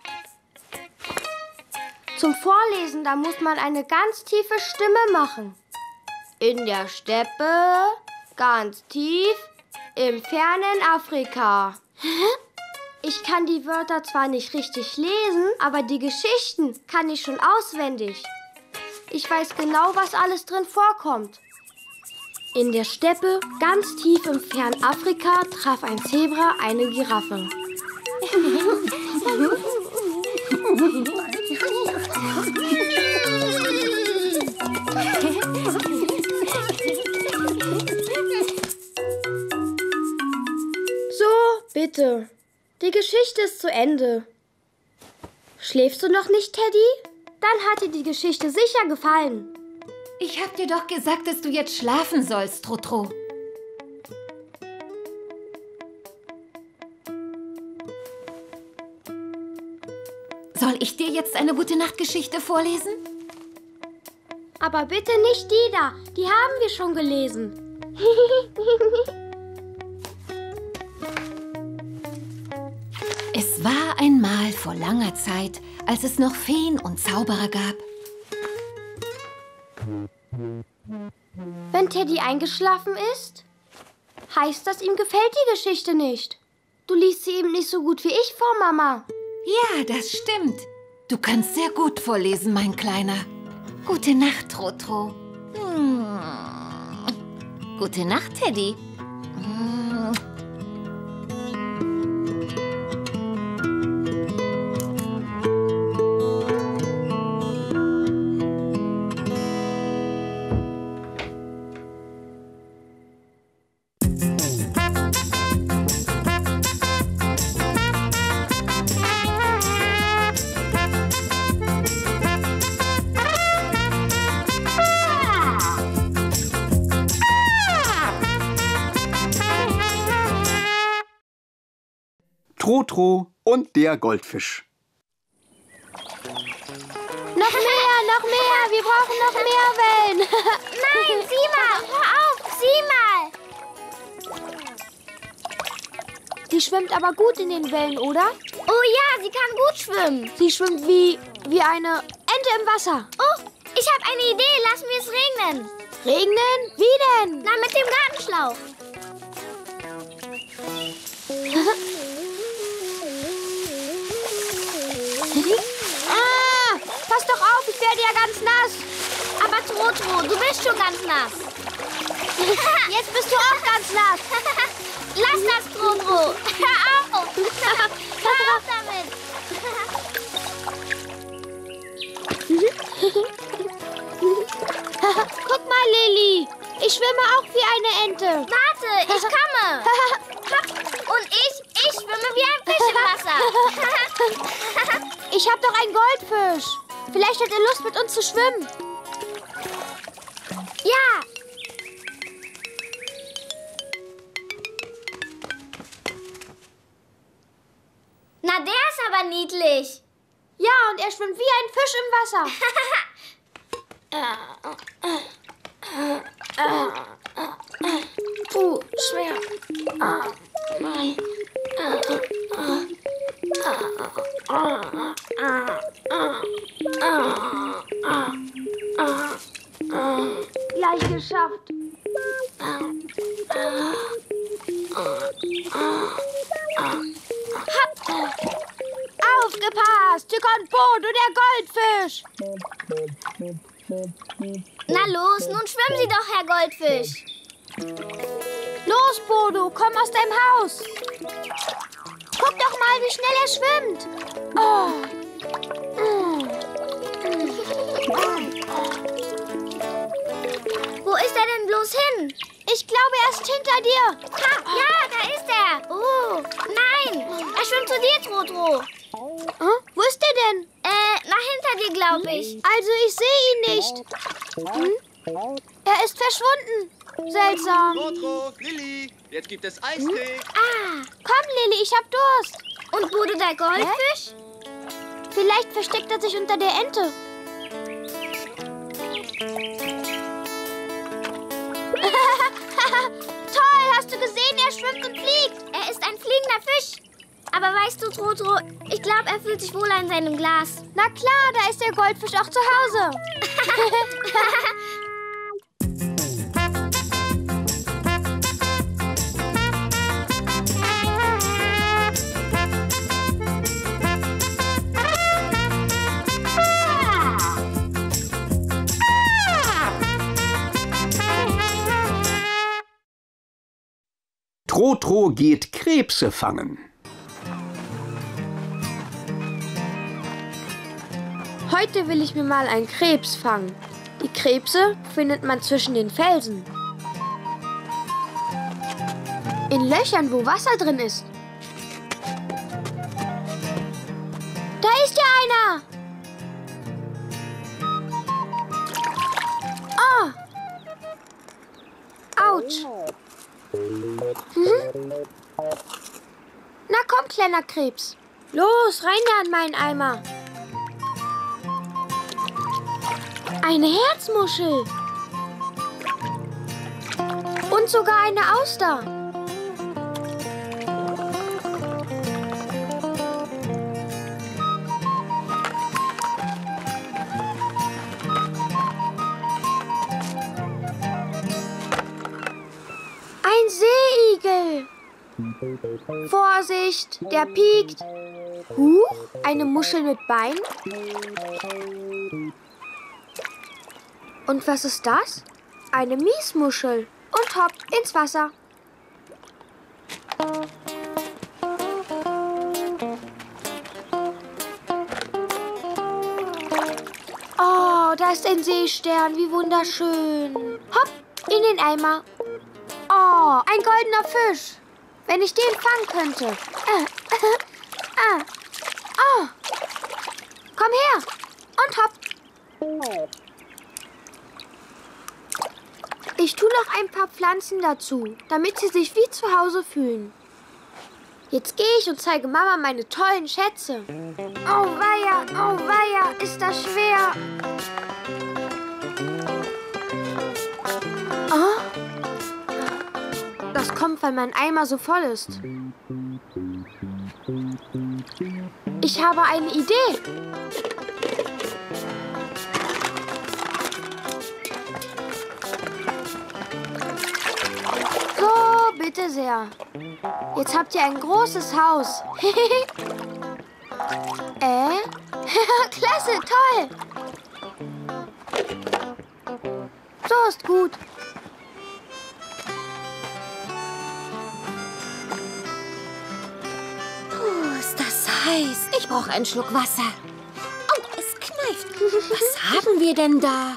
Zum Vorlesen, da muss man eine ganz tiefe Stimme machen. In der Steppe, ganz tief, im fernen Afrika. Ich kann die Wörter zwar nicht richtig lesen, aber die Geschichten kann ich schon auswendig. Ich weiß genau, was alles drin vorkommt. In der Steppe, ganz tief im fernen Afrika, traf ein Zebra eine Giraffe. So, bitte. Die Geschichte ist zu Ende. Schläfst du noch nicht, Teddy? Dann hat dir die Geschichte sicher gefallen. Ich hab dir doch gesagt, dass du jetzt schlafen sollst, Trotro. Soll ich dir jetzt eine Gute-Nacht-Geschichte vorlesen? Aber bitte nicht die da. Die haben wir schon gelesen. Es war einmal vor langer Zeit, als es noch Feen und Zauberer gab. Wenn Teddy eingeschlafen ist, heißt das, ihm gefällt die Geschichte nicht. Du liest sie ihm nicht so gut wie ich vor, Mama. Ja, das stimmt. Du kannst sehr gut vorlesen, mein Kleiner. Gute Nacht, Trotro. Hm. Gute Nacht, Teddy. Hm. Trotro und der Goldfisch. Noch mehr, noch mehr. Wir brauchen noch mehr Wellen. Nein, sieh mal, hör auf, sieh mal. Sie schwimmt aber gut in den Wellen, oder? Oh ja, sie kann gut schwimmen. Sie schwimmt wie, wie eine Ente im Wasser. Oh, ich habe eine Idee, lassen wir es regnen. Regnen? Wie denn? Na, mit dem Gartenschlauch. Ah, pass doch auf, ich werde ja ganz nass. Aber Trotro, du bist schon ganz nass. Jetzt bist du auch ganz nass. Lass das, Trotro. Hör auf. Hör auf damit. Guck mal, Lilly. Ich schwimme auch wie eine Ente. Warte, ich komme. Und ich, ich schwimme wie ein Fisch im Wasser. Ich hab doch einen Goldfisch. Vielleicht hat er Lust, mit uns zu schwimmen. Ja. Na, der ist aber niedlich. Ja, und er schwimmt wie ein Fisch im Wasser. Puh, schwer. Nein. Gleich geschafft. Aufgepasst! Hier kommt Bodo, der Goldfisch. Na los, nun schwimmen Sie doch, Herr Goldfisch. Los, Bodo, komm aus deinem Haus. Guck doch mal, wie schnell er schwimmt. Oh. Wo ist er denn bloß hin? Ich glaube, er ist hinter dir. Ha, ja, da ist er. Oh, nein, er schwimmt zu dir, Trotro. Hm? Wo ist er denn? Äh, nach hinter dir, glaube ich. Also, ich sehe ihn nicht. Hm? Er ist verschwunden. Seltsam. Trotro, Lilly, jetzt gibt es Eistee. Ah, komm, Lilly, ich hab Durst. Und Bodo, der Goldfisch? Vielleicht versteckt er sich unter der Ente. Toll, hast du gesehen? Er schwimmt und fliegt. Er ist ein fliegender Fisch. Aber weißt du, Trotro, ich glaube, er fühlt sich wohl in seinem Glas. Na klar, da ist der Goldfisch auch zu Hause. Trotro geht Krebse fangen. Heute will ich mir mal einen Krebs fangen. Die Krebse findet man zwischen den Felsen. In Löchern, wo Wasser drin ist. Da ist ja einer! Oh! Autsch! Mhm. Na komm, kleiner Krebs. Los, rein da in meinen Eimer. Eine Herzmuschel. Und sogar eine Auster. Ein Seeigel. Vorsicht, der piekt. Huch, eine Muschel mit Bein. Und was ist das? Eine Miesmuschel. Und hopp, ins Wasser. Oh, da ist ein Seestern, wie wunderschön. Hopp, in den Eimer. Oh, ein goldener Fisch. Wenn ich den fangen könnte. Äh, äh, äh. Oh, komm her. Und hopp. Ich tue noch ein paar Pflanzen dazu, damit sie sich wie zu Hause fühlen. Jetzt gehe ich und zeige Mama meine tollen Schätze. Oh weia, oh weia, ist das schwer. Oh? Das kommt, weil mein Eimer so voll ist. Ich habe eine Idee. So, bitte sehr. Jetzt habt ihr ein großes Haus. äh? Klasse, toll. So ist gut. Puh, ist das heiß. Ich brauche einen Schluck Wasser. Oh, es kneift. Was haben wir denn da?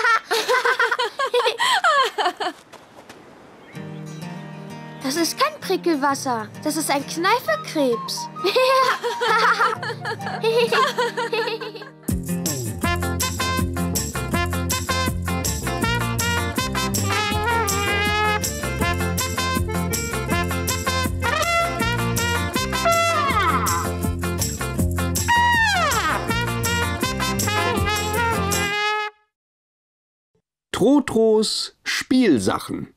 Das ist kein Prickelwasser. Das ist ein Kneiferkrebs. Trotros Spielsachen.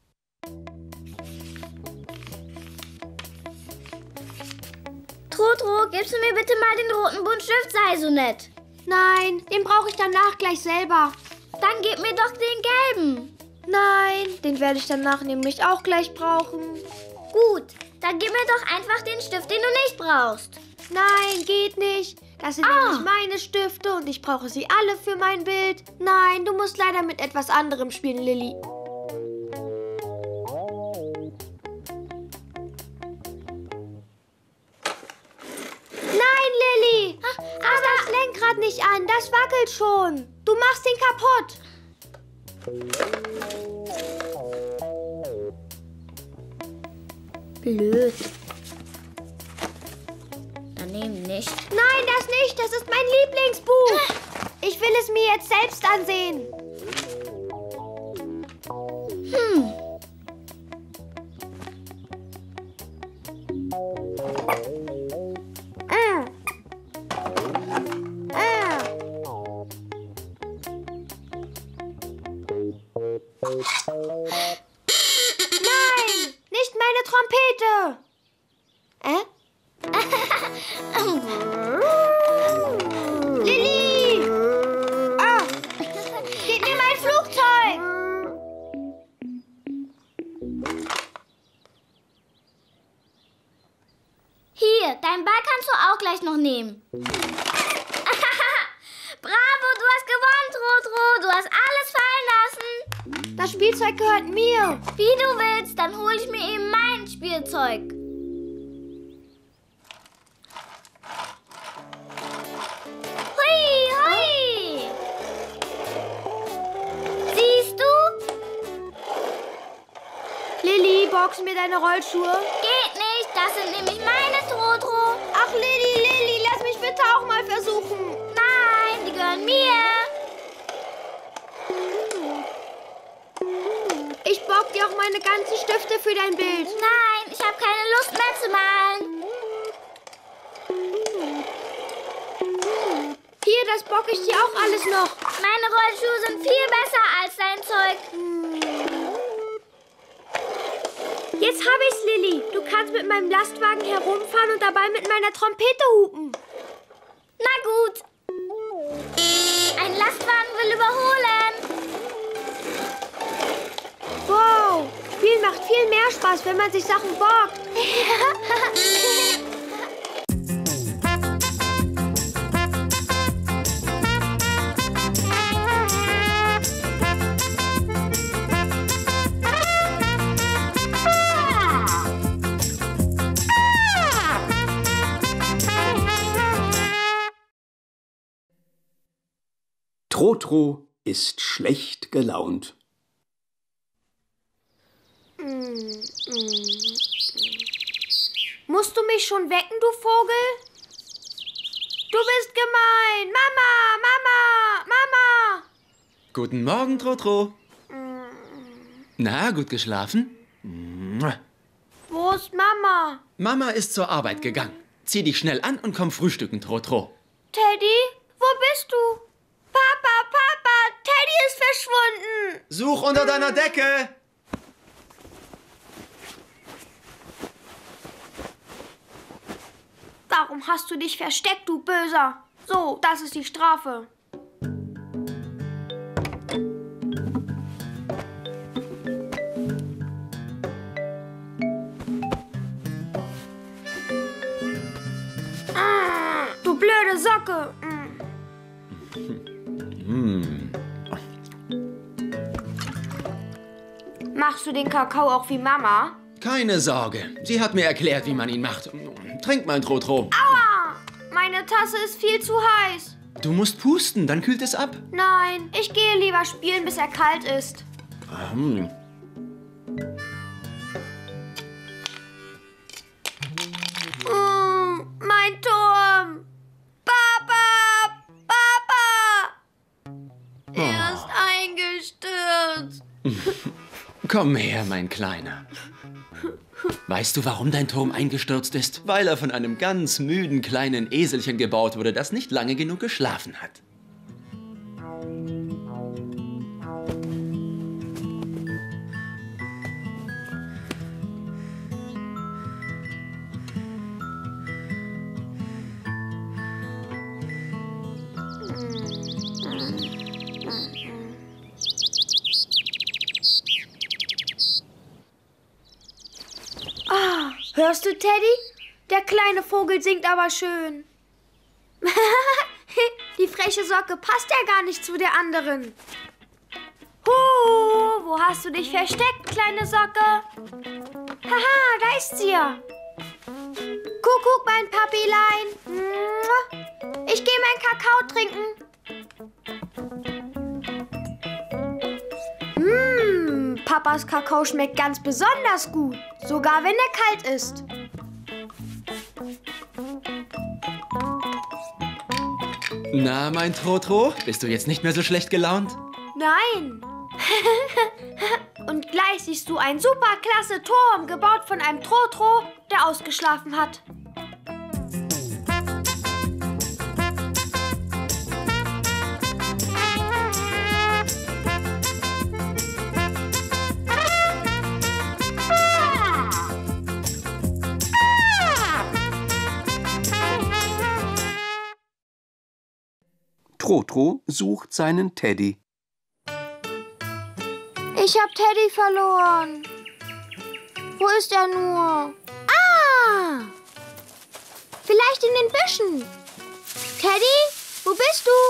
Trotro, gibst du mir bitte mal den roten Buntstift, sei so nett. Nein, den brauche ich danach gleich selber. Dann gib mir doch den gelben. Nein, den werde ich danach nämlich auch gleich brauchen. Gut, dann gib mir doch einfach den Stift, den du nicht brauchst. Nein, geht nicht. Das sind Ah. nämlich meine Stifte und ich brauche sie alle für mein Bild. Nein, du musst leider mit etwas anderem spielen, Lilli. Nein, Lilli! Fass das Lenkrad nicht an, das wackelt schon. Du machst ihn kaputt. Blöd. Daneben nicht. Nein, das nicht. Das ist mein Lieblingsbuch. Ich will es mir jetzt selbst ansehen. Hm. Ah. Ah. Nein, nicht meine Trompete. Äh? Lilli! Ah! Gib mir mein Flugzeug! Hier, deinen Ball kannst du auch gleich noch nehmen. Bravo, du hast gewonnen, Trotro. Du hast alles fallen lassen. Das Spielzeug gehört mir. Wie du willst, dann hole ich mir eben mein Spielzeug. Hui, hui. du mir deine Rollschuhe? Geht nicht, das sind nämlich meine, Trotro. Ach, Lilli, Lilli, lass mich bitte auch mal versuchen. Nein, die gehören mir. Ich borg dir auch meine ganzen Stifte für dein Bild. Nein, ich habe keine Lust mehr zu malen. Hier, das bock ich dir auch alles noch. Meine Rollschuhe sind viel besser als dein Zeug. Jetzt hab ich's, Lilli. Du kannst mit meinem Lastwagen herumfahren und dabei mit meiner Trompete hupen. Na gut. Ein Lastwagen will überholen. Wow, Spielen macht viel mehr Spaß, wenn man sich Sachen borgt. Trotro ist schlecht gelaunt. Musst du mich schon wecken, du Vogel? Du bist gemein. Mama, Mama, Mama. Guten Morgen, Trotro. Na, gut geschlafen? Wo ist Mama? Mama ist zur Arbeit gegangen. Zieh dich schnell an und komm frühstücken, Trotro. Teddy, wo bist du? Papa, Papa, Teddy ist verschwunden. Such unter deiner Decke. Warum hast du dich versteckt, du Böser? So, das ist die Strafe. Ah, du blöde Socke. Hm. Machst du den Kakao auch wie Mama? Keine Sorge. Sie hat mir erklärt, wie man ihn macht. Trink mal, Trotro. Aua! Meine Tasse ist viel zu heiß. Du musst pusten, dann kühlt es ab. Nein, ich gehe lieber spielen, bis er kalt ist. Hm. Mm, mein Turm! Papa! Papa! Er ist eingestürzt. Komm her, mein Kleiner. Weißt du, warum dein Turm eingestürzt ist? Weil er von einem ganz müden kleinen Eselchen gebaut wurde, das nicht lange genug geschlafen hat. Hörst du, Teddy? Der kleine Vogel singt aber schön. Die freche Socke passt ja gar nicht zu der anderen. Huh, wo hast du dich versteckt, kleine Socke? Haha, da ist sie ja. Kuckuck, mein Papilein. Ich gehe meinen Kakao trinken. Mmh, Papas Kakao schmeckt ganz besonders gut. Sogar wenn er kalt ist. Na, mein Trotro, bist du jetzt nicht mehr so schlecht gelaunt? Nein. Und gleich siehst du einen super klasse Turm, gebaut von einem Trotro, der ausgeschlafen hat. Trotro sucht seinen Teddy. Ich hab Teddy verloren. Wo ist er nur? Ah! Vielleicht in den Büschen. Teddy, wo bist du?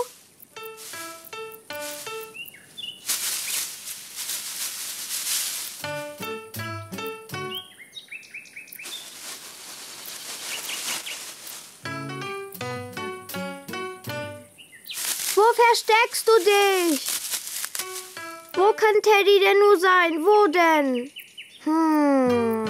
Wo versteckst du dich? Wo kann Teddy denn nur sein? Wo denn? Hm.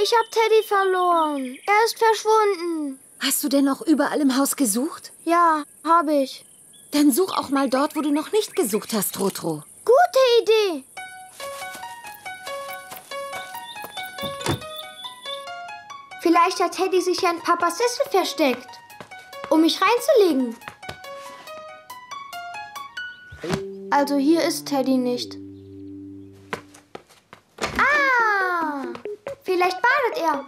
Ich hab Teddy verloren. Er ist verschwunden. Hast du denn auch überall im Haus gesucht? Ja, hab ich. Dann such auch mal dort, wo du noch nicht gesucht hast, Trotro. Gute Idee. Vielleicht hat Teddy sich ja in Papas Sessel versteckt, um mich reinzulegen. Also hier ist Teddy nicht. Ah, vielleicht badet er.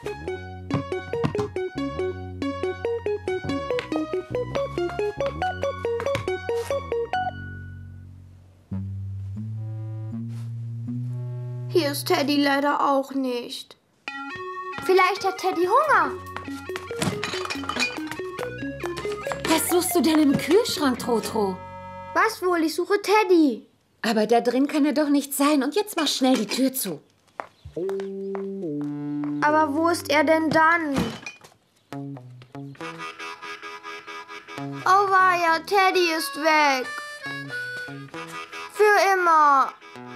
Hier ist Teddy leider auch nicht. Vielleicht hat Teddy Hunger. Was suchst du denn im Kühlschrank, Trotro? Was wohl? Ich suche Teddy. Aber da drin kann er doch nicht sein. Und jetzt mach schnell die Tür zu. Aber wo ist er denn dann? Oh weia, Teddy ist weg. Für immer.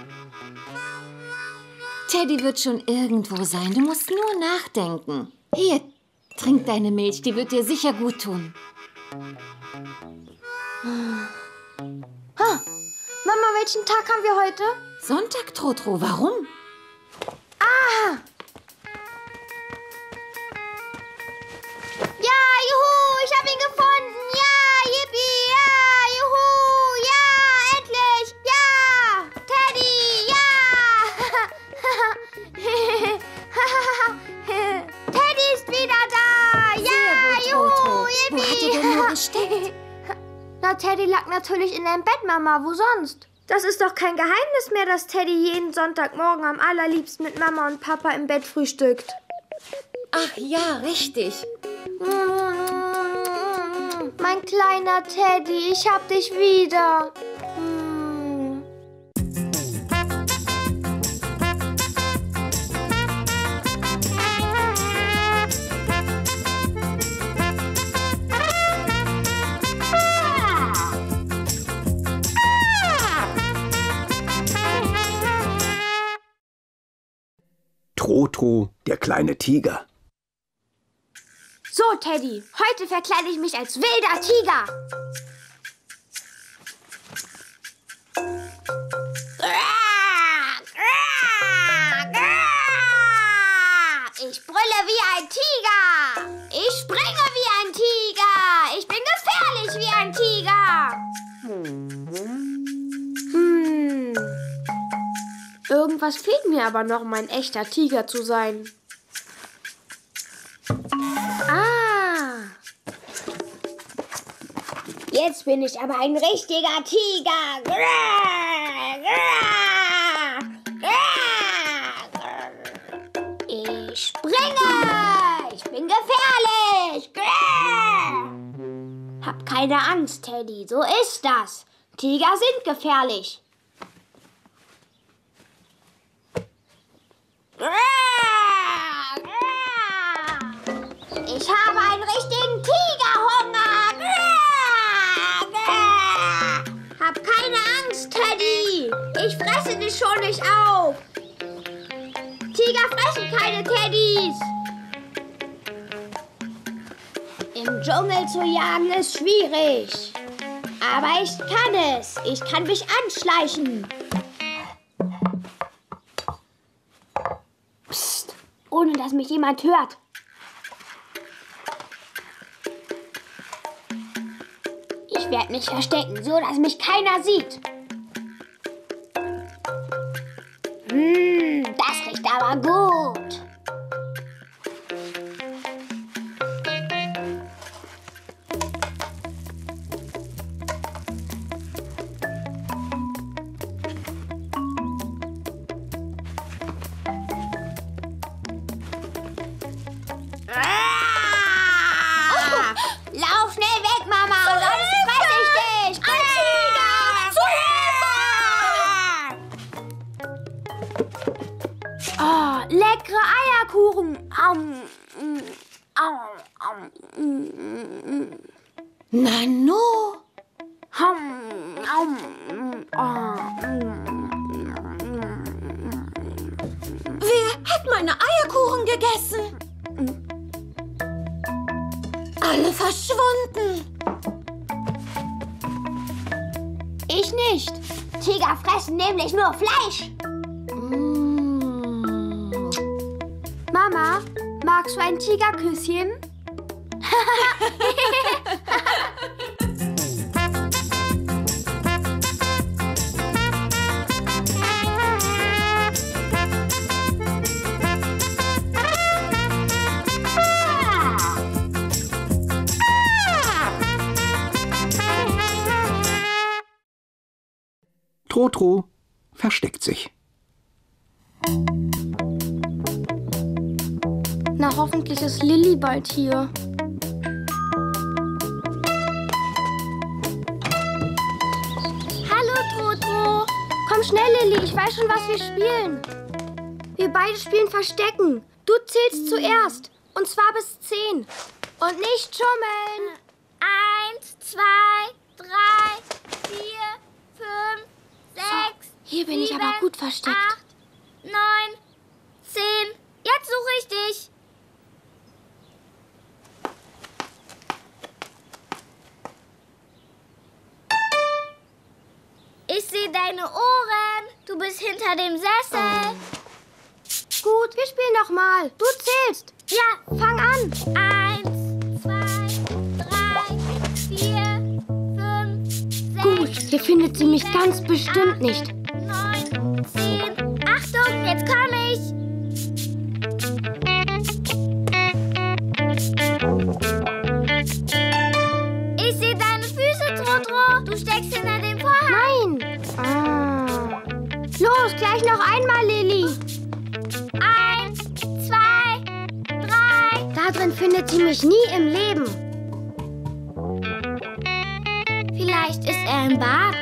Teddy wird schon irgendwo sein. Du musst nur nachdenken. Hier, trink deine Milch. Die wird dir sicher gut tun. Ha, Mama, welchen Tag haben wir heute? Sonntag, Trotro. Warum? Ah! Ja, juhu, ich habe ihn gefunden. Ja, yippie, ja, juhu, ja, endlich, ja, Teddy, ja. Teddy ist wieder da. Ja, juhu, Trotro. yippie. Wo hat er denn nur gesteckt? Na, Teddy lag natürlich in deinem Bett, Mama. Wo sonst? Das ist doch kein Geheimnis mehr, dass Teddy jeden Sonntagmorgen am allerliebsten mit Mama und Papa im Bett frühstückt. Ach ja, richtig. Mein kleiner Teddy, ich hab dich wieder. Trotro, der kleine Tiger. So, Teddy, heute verkleide ich mich als wilder Tiger. Ich brülle wie ein Tiger. Ich springe wie ein Tiger. Ich bin gefährlich wie ein Tiger. Hm. Irgendwas fehlt mir aber noch, um ein echter Tiger zu sein. Ah. Jetzt bin ich aber ein richtiger Tiger. Ich springe. Ich bin gefährlich. Hab keine Angst, Teddy. So ist das. Tiger sind gefährlich. Ich habe einen richtigen Tigerhunger. Hab keine Angst, Teddy. Ich fresse dich schon nicht auf. Tiger fressen keine Teddys. Im Dschungel zu jagen ist schwierig. Aber ich kann es. Ich kann mich anschleichen. Psst, ohne dass mich jemand hört. Ich werde mich verstecken, so dass mich keiner sieht. Hm, das riecht aber gut. Lauf schnell weg, Mama, sonst fress ich dich. Ein Tiger! Zu Hilfe! Oh, leckere Eierkuchen. Am, am, am, am. Nano? Am, am, Wer hat meine Eierkuchen gegessen? Alle verschwunden. Ich nicht. Tiger fressen nämlich nur Fleisch. Mm. Mama, magst du ein Tigerküsschen? Trotro versteckt sich. Na, hoffentlich ist Lilli bald hier. Hallo, Trotro. Komm schnell, Lilli, ich weiß schon, was wir spielen. Wir beide spielen Verstecken. Du zählst zuerst. Und zwar bis zehn. Und nicht schummeln. Eins, zwei, drei, vier, fünf, sechs, Hier bin ich sieben, aber gut versteckt. acht, neun, zehn. Jetzt suche ich dich. Ich sehe deine Ohren. Du bist hinter dem Sessel. Gut, wir spielen noch mal. Du zählst. Ja, Fang an. eins, zwei, drei, vier, fünf, sechs. Gut, hier findet sie mich ganz bestimmt nicht. neun, zehn. Achtung, jetzt komme ich. Ich sehe deine Füße, Trotro. Du steckst hinter dem Vorhang. Nein. Ah. Los, gleich noch einmal, Lilli. Eins, zwei, drei. Da drin findet sie mich nie im Leben. Vielleicht ist er im Bad.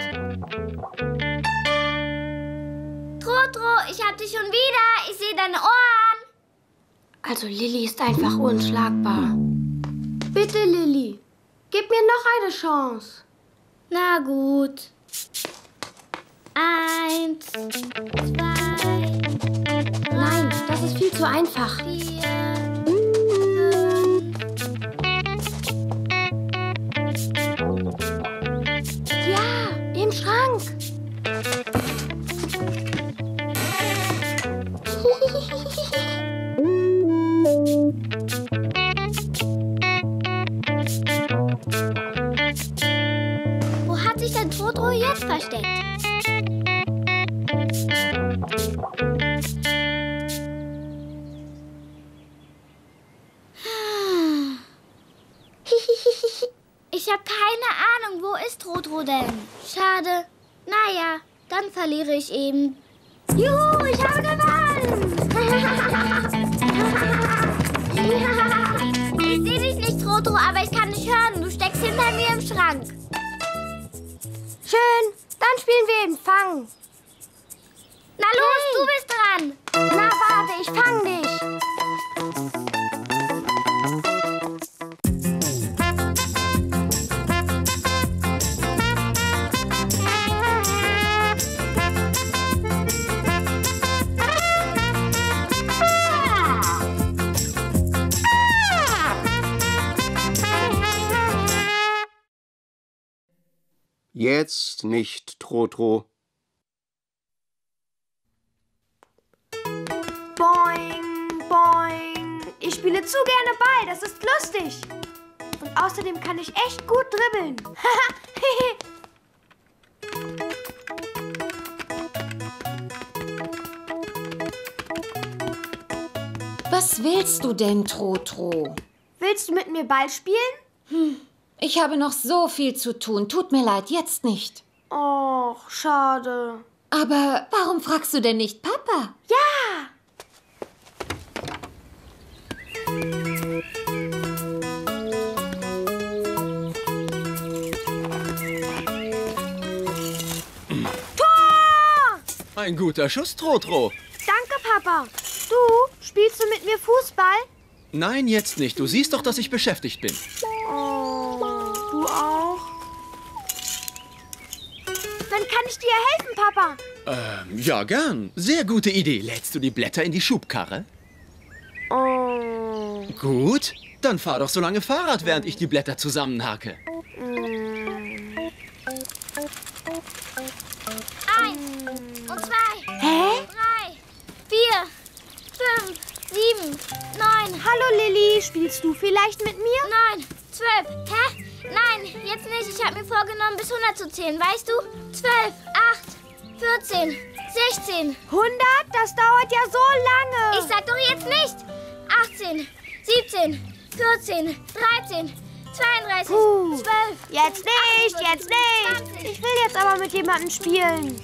Trotro, ich hab dich schon wieder. Ich sehe deine Ohren. Also Lilli ist einfach unschlagbar. Bitte, Lilli, gib mir noch eine Chance. Na gut. Eins, zwei, Nein, das ist viel zu einfach. vier, Ja, im Schrank. Wo hat sich denn Trotro jetzt versteckt? Ich habe keine Ahnung, wo ist Trotro denn? Schade. Naja, dann verliere ich eben. Juhu, ich habe gewonnen. Ich sehe dich nicht, Trotro, aber ich kann dich hören. Du steckst hinter mir im Schrank. Schön, dann spielen wir eben Fang. Na los, du bist dran. Na warte, ich fang dich. Jetzt nicht, Trotro. Boing, boing. Ich spiele zu gerne Ball, das ist lustig. Und außerdem kann ich echt gut dribbeln. Was willst du denn, Trotro? Willst du mit mir Ball spielen? Hm, ich habe noch so viel zu tun. Tut mir leid, jetzt nicht. Och, schade. Aber warum fragst du denn nicht Papa? Ja! Tor! Ein guter Schuss, Trotro. Danke, Papa. Du, spielst du mit mir Fußball? Nein, jetzt nicht. Du siehst doch, dass ich beschäftigt bin. Oh, du auch? Dann kann ich dir helfen, Papa. Ähm, ja, gern. Sehr gute Idee. Lädst du die Blätter in die Schubkarre? Oh. Gut, dann fahr doch so lange Fahrrad, während ich die Blätter zusammenhacke. Eins und zwei, Hä? drei, vier, fünf, sieben, neun, Hallo Lilly, spielst du vielleicht mit mir? neun, zwölf. Hä? Nein, jetzt nicht. Ich habe mir vorgenommen, bis hundert zu zählen, weißt du? zwölf, acht, vierzehn, sechzehn. hundert? Das dauert ja so lange. Ich sag doch jetzt nicht. achtzehn, siebzehn, vierzehn, dreizehn, zweiunddreißig, Puh. zwölf. Jetzt nicht, jetzt nicht. zwanzig. Ich will jetzt aber mit jemandem spielen.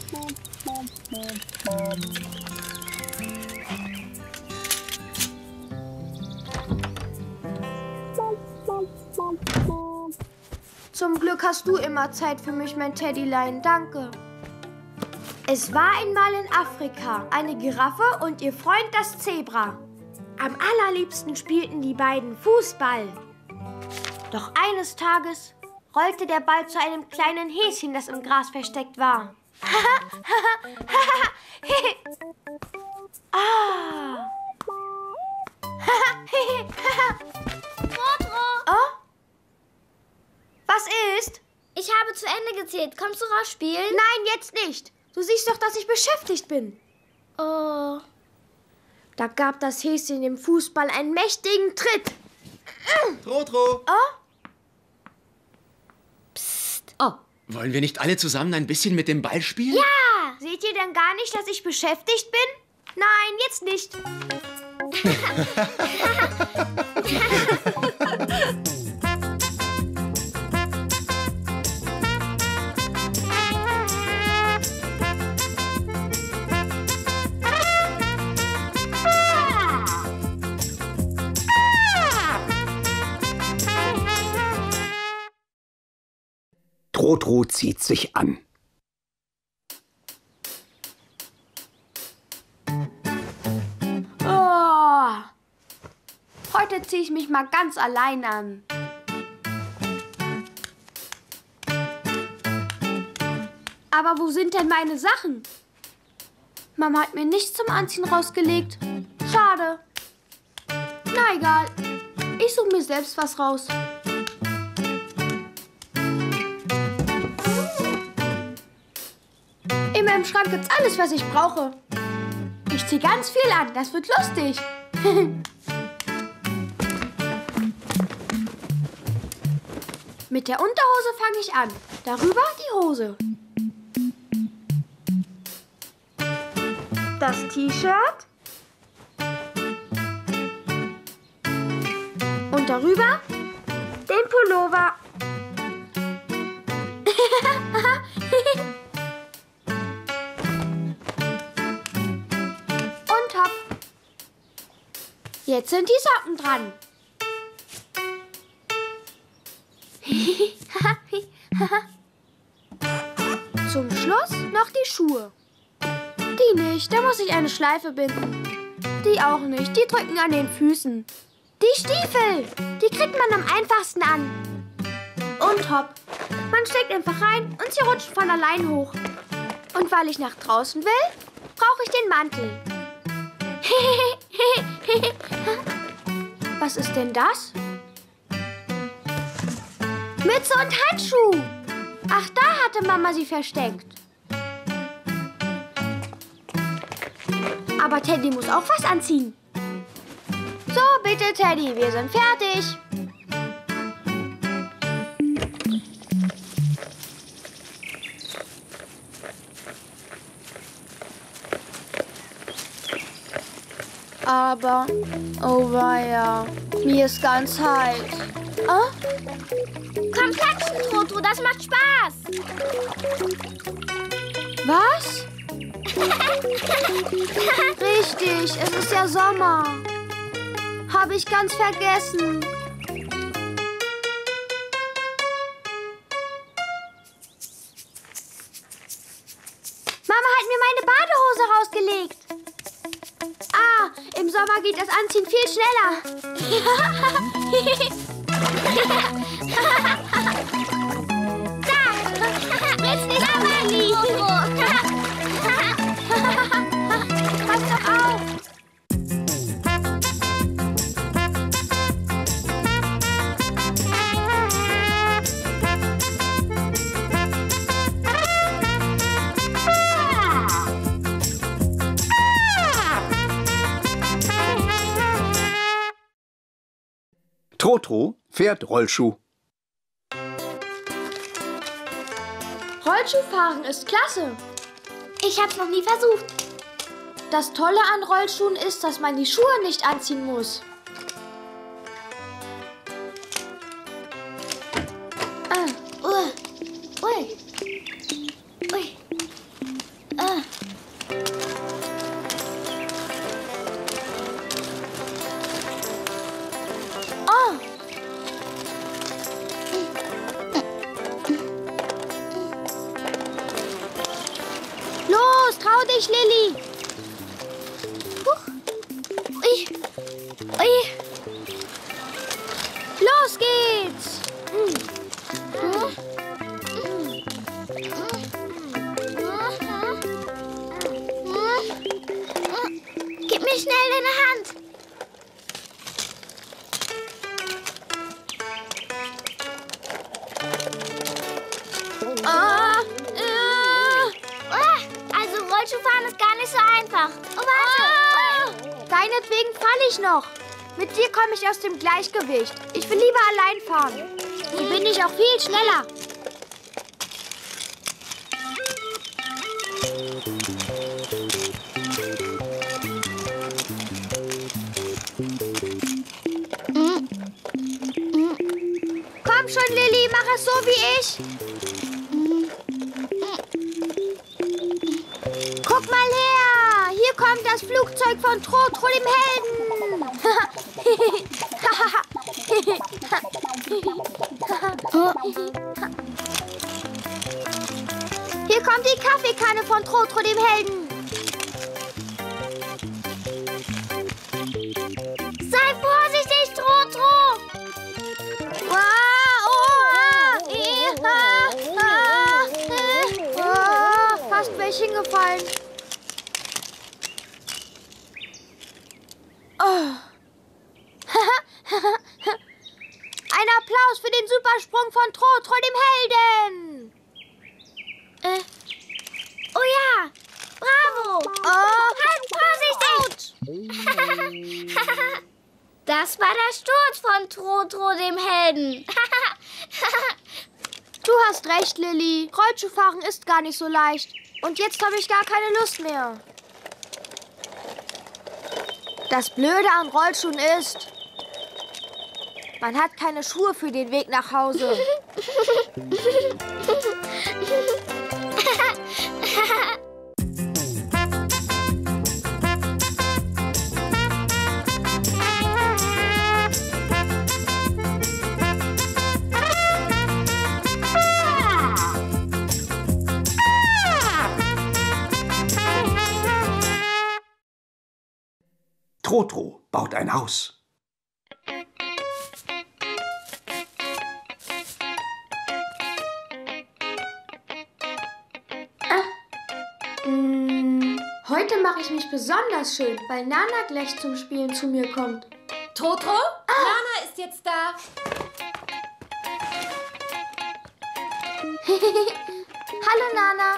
Zum Glück hast du immer Zeit für mich, mein Teddylein. Danke. Es war einmal in Afrika eine Giraffe und ihr Freund das Zebra. Am allerliebsten spielten die beiden Fußball. Doch eines Tages rollte der Ball zu einem kleinen Häschen, das im Gras versteckt war. ah. Trotro, Oh? Was ist? ich habe zu Ende gezählt. Kommst du raus spielen? Nein, jetzt nicht. Du siehst doch, dass ich beschäftigt bin. Oh. Da gab das Häschen dem Fußball einen mächtigen Tritt. Trotro, Oh, wollen wir nicht alle zusammen ein bisschen mit dem Ball spielen? Ja. Seht ihr denn gar nicht, dass ich beschäftigt bin? Nein, jetzt nicht. Trotro zieht sich an. Oh. Heute ziehe ich mich mal ganz allein an. Aber wo sind denn meine Sachen? Mama hat mir nichts zum Anziehen rausgelegt. Schade. Na egal. Ich suche mir selbst was raus. In meinem Schrank gibt's alles, was ich brauche. Ich ziehe ganz viel an. Das wird lustig. Mit der Unterhose fange ich an. Darüber die Hose. Das T-Shirt. Und darüber den Pullover. Und hopp. Jetzt sind die Socken dran. Zum Schluss noch die Schuhe. Die nicht, da muss ich eine Schleife binden. Die auch nicht, die drücken an den Füßen. Die Stiefel, die kriegt man am einfachsten an. Und hopp, man steckt einfach rein und sie rutschen von allein hoch. Und weil ich nach draußen will, brauche ich den Mantel. Was ist denn das? Mütze und Handschuh. Ach, da hatte Mama sie versteckt. Aber Teddy muss auch was anziehen. So, bitte, Teddy, wir sind fertig. Aber, oh weia, mir ist ganz heiß. Oh? Komm, klatschen, Trotro, das macht Spaß. Was? Richtig, es ist ja Sommer. Habe ich ganz vergessen. Mama hat mir meine Badehose rausgelegt. Ah, im Sommer geht das Anziehen viel schneller. Willst nicht Mama, Trotro? Pass doch auf. Trotro fährt Rollschuh. Rollschuhfahren ist klasse. Ich hab's noch nie versucht. Das Tolle an Rollschuhen ist, dass man die Schuhe nicht anziehen muss. Ah. Ui. Ui. Ui. Ah. Oh. Los, trau dich, Lilli. Ui. Ui. Los geht's. Gib mir schnell deine Hand. Ah, äh. Ah, also Rollschuhfahren ist gar nicht so einfach. Oh, warte. Ah. Deinetwegen falle ich noch. Mit dir komme ich aus dem Gleichgewicht. Ich will lieber allein fahren. Hier bin ich auch viel schneller. Komm schon, Lilli, mach es so wie ich. Guck mal her, hier kommt das Flugzeug von Trotro, dem Helden. Hier kommt die Kaffeekanne von Trotro, dem Helden. Sei vorsichtig, Trotro. Ah, oh, ah, eh, ah, ah, äh, oh, fast wäre ich hingefallen. Oh. Ein Applaus für den Supersprung von Trotro, dem Helden. Äh. Oh ja, bravo. Oh, Halt vorsichtig. Das war der Sturz von Trotro, dem Helden. du hast recht, Lilli. Rollschuhfahren ist gar nicht so leicht. Und jetzt habe ich gar keine Lust mehr. Das Blöde an Rollschuhen ist, man hat keine Schuhe für den Weg nach Hause. Trotro baut ein Haus. Heute mache ich mich besonders schön, weil Nana gleich zum Spielen zu mir kommt. Trotro, ah. Nana ist jetzt da. Hallo, Nana.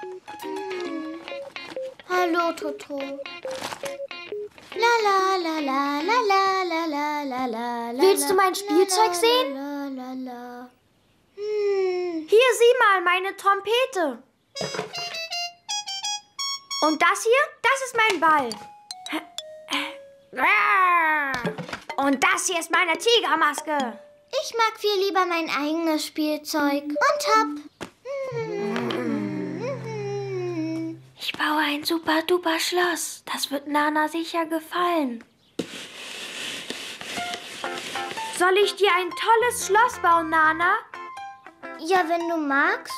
Hallo, Trotro. La la la la la la la la la la la. Willst du mein Spielzeug sehen? La la la. Hm. Hier, sieh mal, meine Trompete. Und das hier, das ist mein Ball. Und das hier ist meine Tigermaske. Ich mag viel lieber mein eigenes Spielzeug. Und hab. Ich baue ein super duper Schloss. Das wird Nana sicher gefallen. Soll ich dir ein tolles Schloss bauen, Nana? Ja, wenn du magst.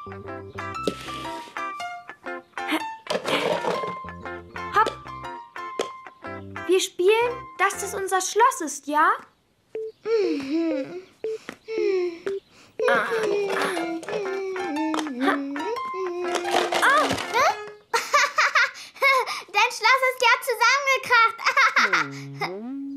Hopp. Wir spielen, dass das unser Schloss ist, ja? Mhm. Ah. Oh. Dein Schloss ist ja zusammengekracht.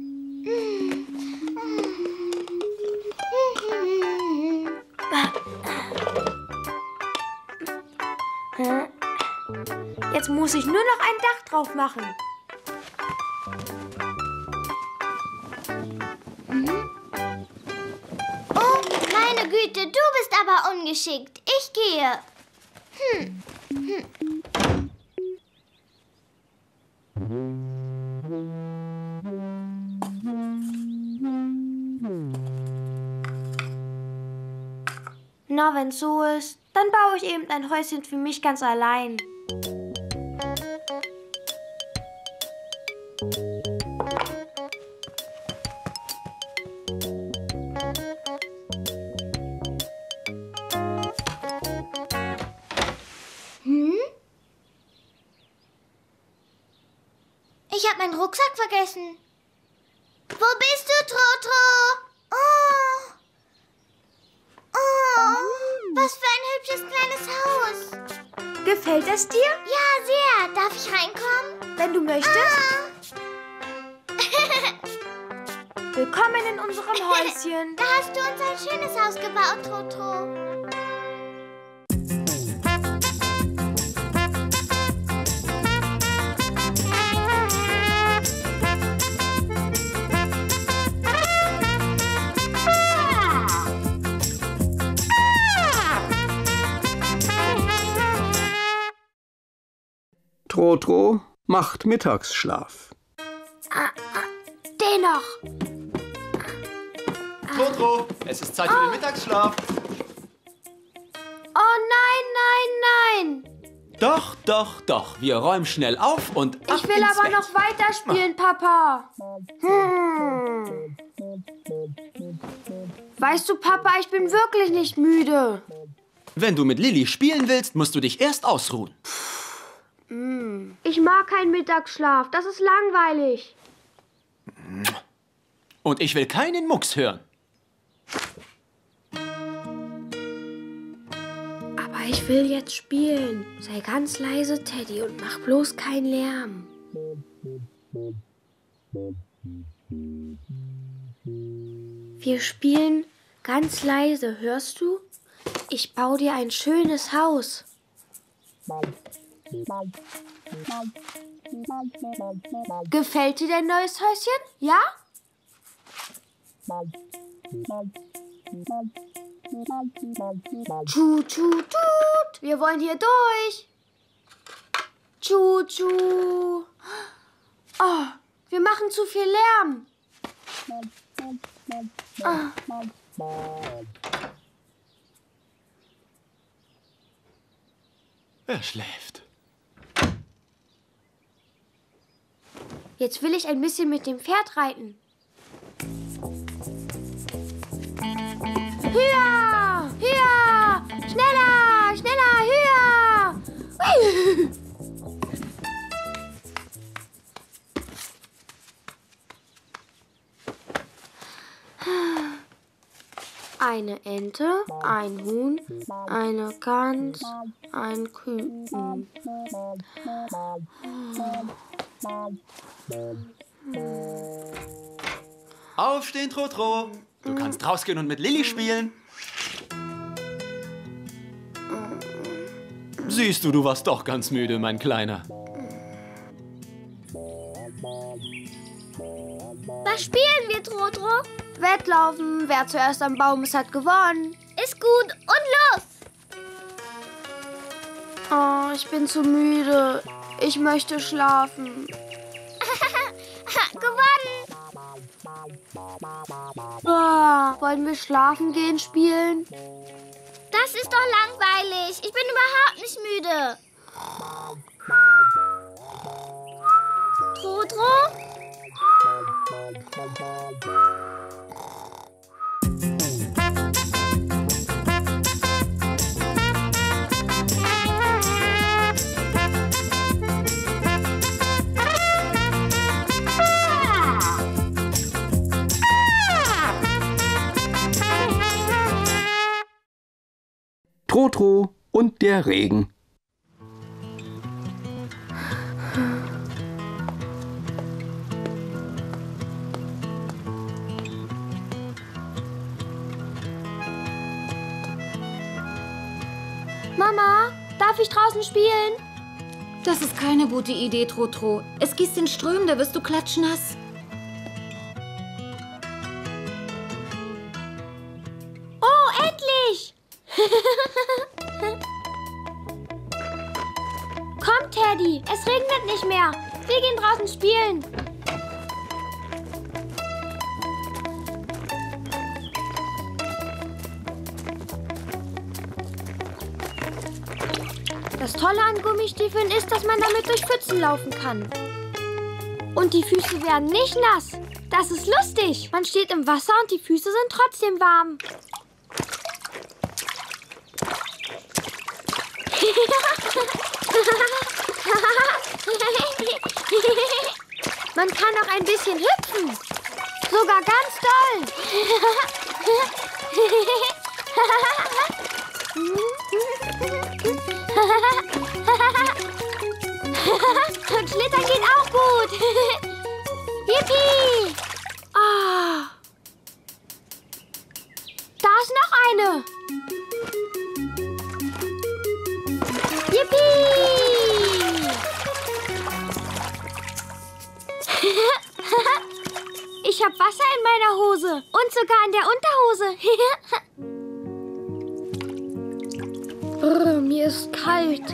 Jetzt muss ich nur noch ein Dach drauf machen. aber ungeschickt. Ich gehe. Hm. Hm. Na, wenn's so ist, dann baue ich eben ein Häuschen für mich ganz allein. Hm? Ich habe meinen Rucksack vergessen. Wo bist du, Trotro? Oh. Oh, was für ein hübsches kleines Haus. Gefällt es dir? Ja, sehr. Darf ich reinkommen? Wenn du möchtest. Ah. Willkommen in unserem Häuschen. Da hast du uns ein schönes Haus gebaut, Trotro. Trotro macht Mittagsschlaf. Ah, ah, den noch. Trotro, es ist Zeit für den Mittagsschlaf. Oh nein, nein, nein. Doch, doch, doch. Wir räumen schnell auf und ab Ich will ins aber Bett. noch weiterspielen, Papa. Hm. Weißt du, Papa, ich bin wirklich nicht müde. Wenn du mit Lilli spielen willst, musst du dich erst ausruhen. Ich mag keinen Mittagsschlaf. Das ist langweilig. Und ich will keinen Mucks hören. Aber ich will jetzt spielen. Sei ganz leise, Teddy, und mach bloß keinen Lärm. Wir spielen ganz leise, hörst du? Ich baue dir ein schönes Haus. Gefällt dir dein neues Häuschen? Ja? Tschu, tschu, tut. Wir wollen hier durch. Tschu, tschu. Oh, wir machen zu viel Lärm. Ah. Wer schläft? Jetzt will ich ein bisschen mit dem Pferd reiten. Höher! Höher! Schneller! Schneller! Höher! Hui. Eine Ente, ein Huhn, eine Gans, ein Küken. Aufstehen, Trotro. Du kannst rausgehen und mit Lilli spielen. Siehst du, du warst doch ganz müde, mein Kleiner. Was spielen wir, Trotro? Wettlaufen, wer zuerst am Baum ist, hat gewonnen. Ist gut. Und los! Oh, ich bin zu müde. Ich möchte schlafen. Gewonnen! Oh, wollen wir schlafen gehen spielen? Das ist doch langweilig. Ich bin überhaupt nicht müde. Trotro? Trotro und der Regen. Mama, darf ich draußen spielen? Das ist keine gute Idee, Trotro. Es gießt in Strömen, da wirst du klatschnass. Oh, endlich! Komm, Teddy, es regnet nicht mehr. Wir gehen draußen spielen. Das Tolle an Gummistiefeln ist, dass man damit durch Pfützen laufen kann. Und die Füße werden nicht nass. Das ist lustig. Man steht im Wasser und die Füße sind trotzdem warm. Man kann auch ein bisschen hüpfen. Sogar ganz doll. Und Schlittern geht auch gut. Yippie! Ah. Da ist noch eine. Yippie! Ich habe Wasser in meiner Hose und sogar in der Unterhose. Brr, mir ist kalt.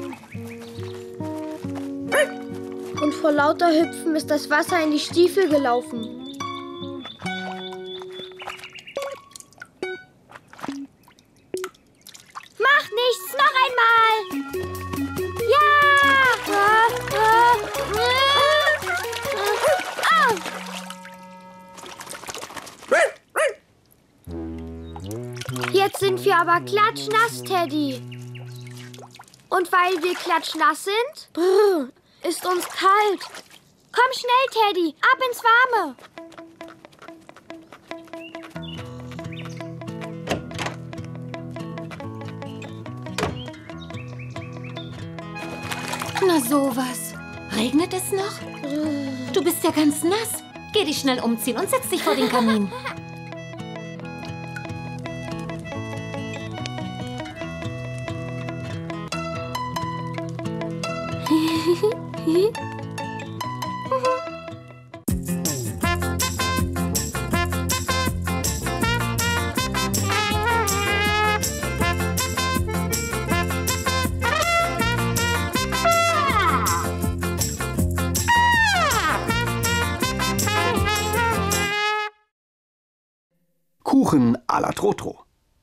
Und vor lauter Hüpfen ist das Wasser in die Stiefel gelaufen. Mach nichts, noch einmal! Ja! Oh. Jetzt sind wir aber klatschnass, Teddy. Und weil wir klatschnass sind, brr, ist uns kalt. Komm schnell, Teddy, ab ins Warme. Na sowas. Regnet es noch? Du bist ja ganz nass. Geh dich schnell umziehen und setz dich vor den Kamin. Kuchen à la Trotro.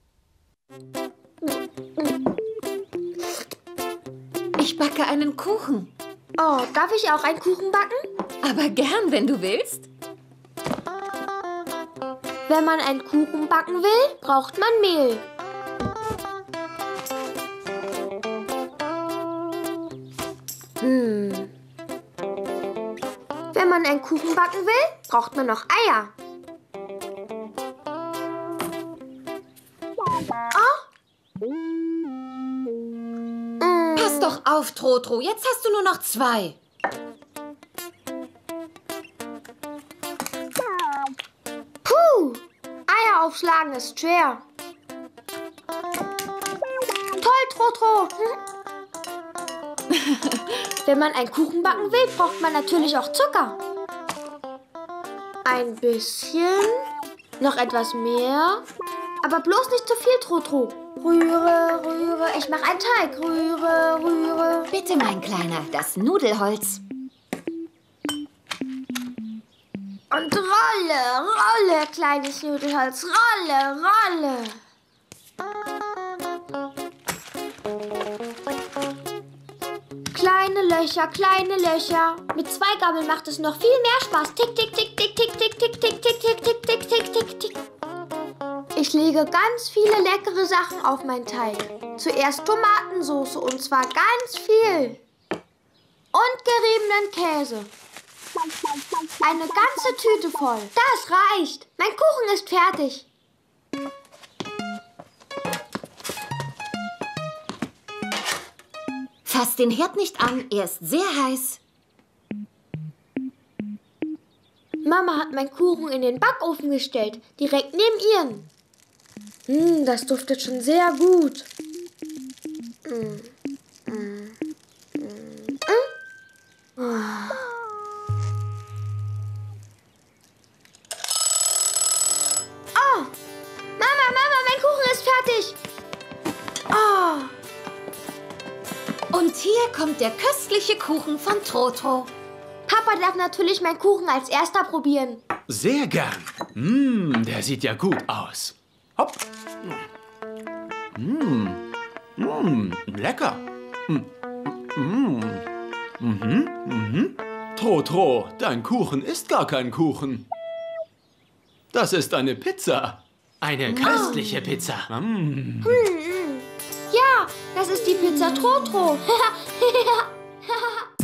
Ich backe einen Kuchen. Oh, darf ich auch einen Kuchen backen? Aber gern, wenn du willst. Wenn man einen Kuchen backen will, braucht man Mehl. Hm. Wenn man einen Kuchen backen will, braucht man noch Eier. Pass doch auf, Trotro. Jetzt hast du nur noch zwei. Puh, Eier aufschlagen ist schwer. Toll, Trotro. Wenn man einen Kuchen backen will, braucht man natürlich auch Zucker. Ein bisschen, noch etwas mehr, aber bloß nicht zu viel, Trotro. Rühre, rühre, ich mache einen Teig. Rühre, rühre. Bitte, mein Kleiner, das Nudelholz. Und rolle, rolle, kleines Nudelholz. Rolle, rolle. Kleine Löcher, kleine Löcher. Mit zwei Gabeln macht es noch viel mehr Spaß. Tick, tick, tick, tick, tick, tick, tick, tick, tick, tick, tick, tick, tick, tick, tick. Ich lege ganz viele leckere Sachen auf meinen Teig. Zuerst Tomatensauce und zwar ganz viel. Und geriebenen Käse. Eine ganze Tüte voll. Das reicht. Mein Kuchen ist fertig. Fass den Herd nicht an, er ist sehr heiß. Mama hat meinen Kuchen in den Backofen gestellt, direkt neben ihren. Hm, das duftet schon sehr gut. Mm, mm, mm, mm. Oh. Oh, Mama, Mama, mein Kuchen ist fertig. hier kommt der köstliche Kuchen von Trotro. Papa darf natürlich meinen Kuchen als erster probieren. Sehr gern. Mm, der sieht ja gut aus. Hopp. Mm, mm, lecker. Mm, mm, mhm, mhm. Trotro, dein Kuchen ist gar kein Kuchen. Das ist eine Pizza. Eine köstliche Pizza. Mm. Ja, das ist die Pizza Trotro.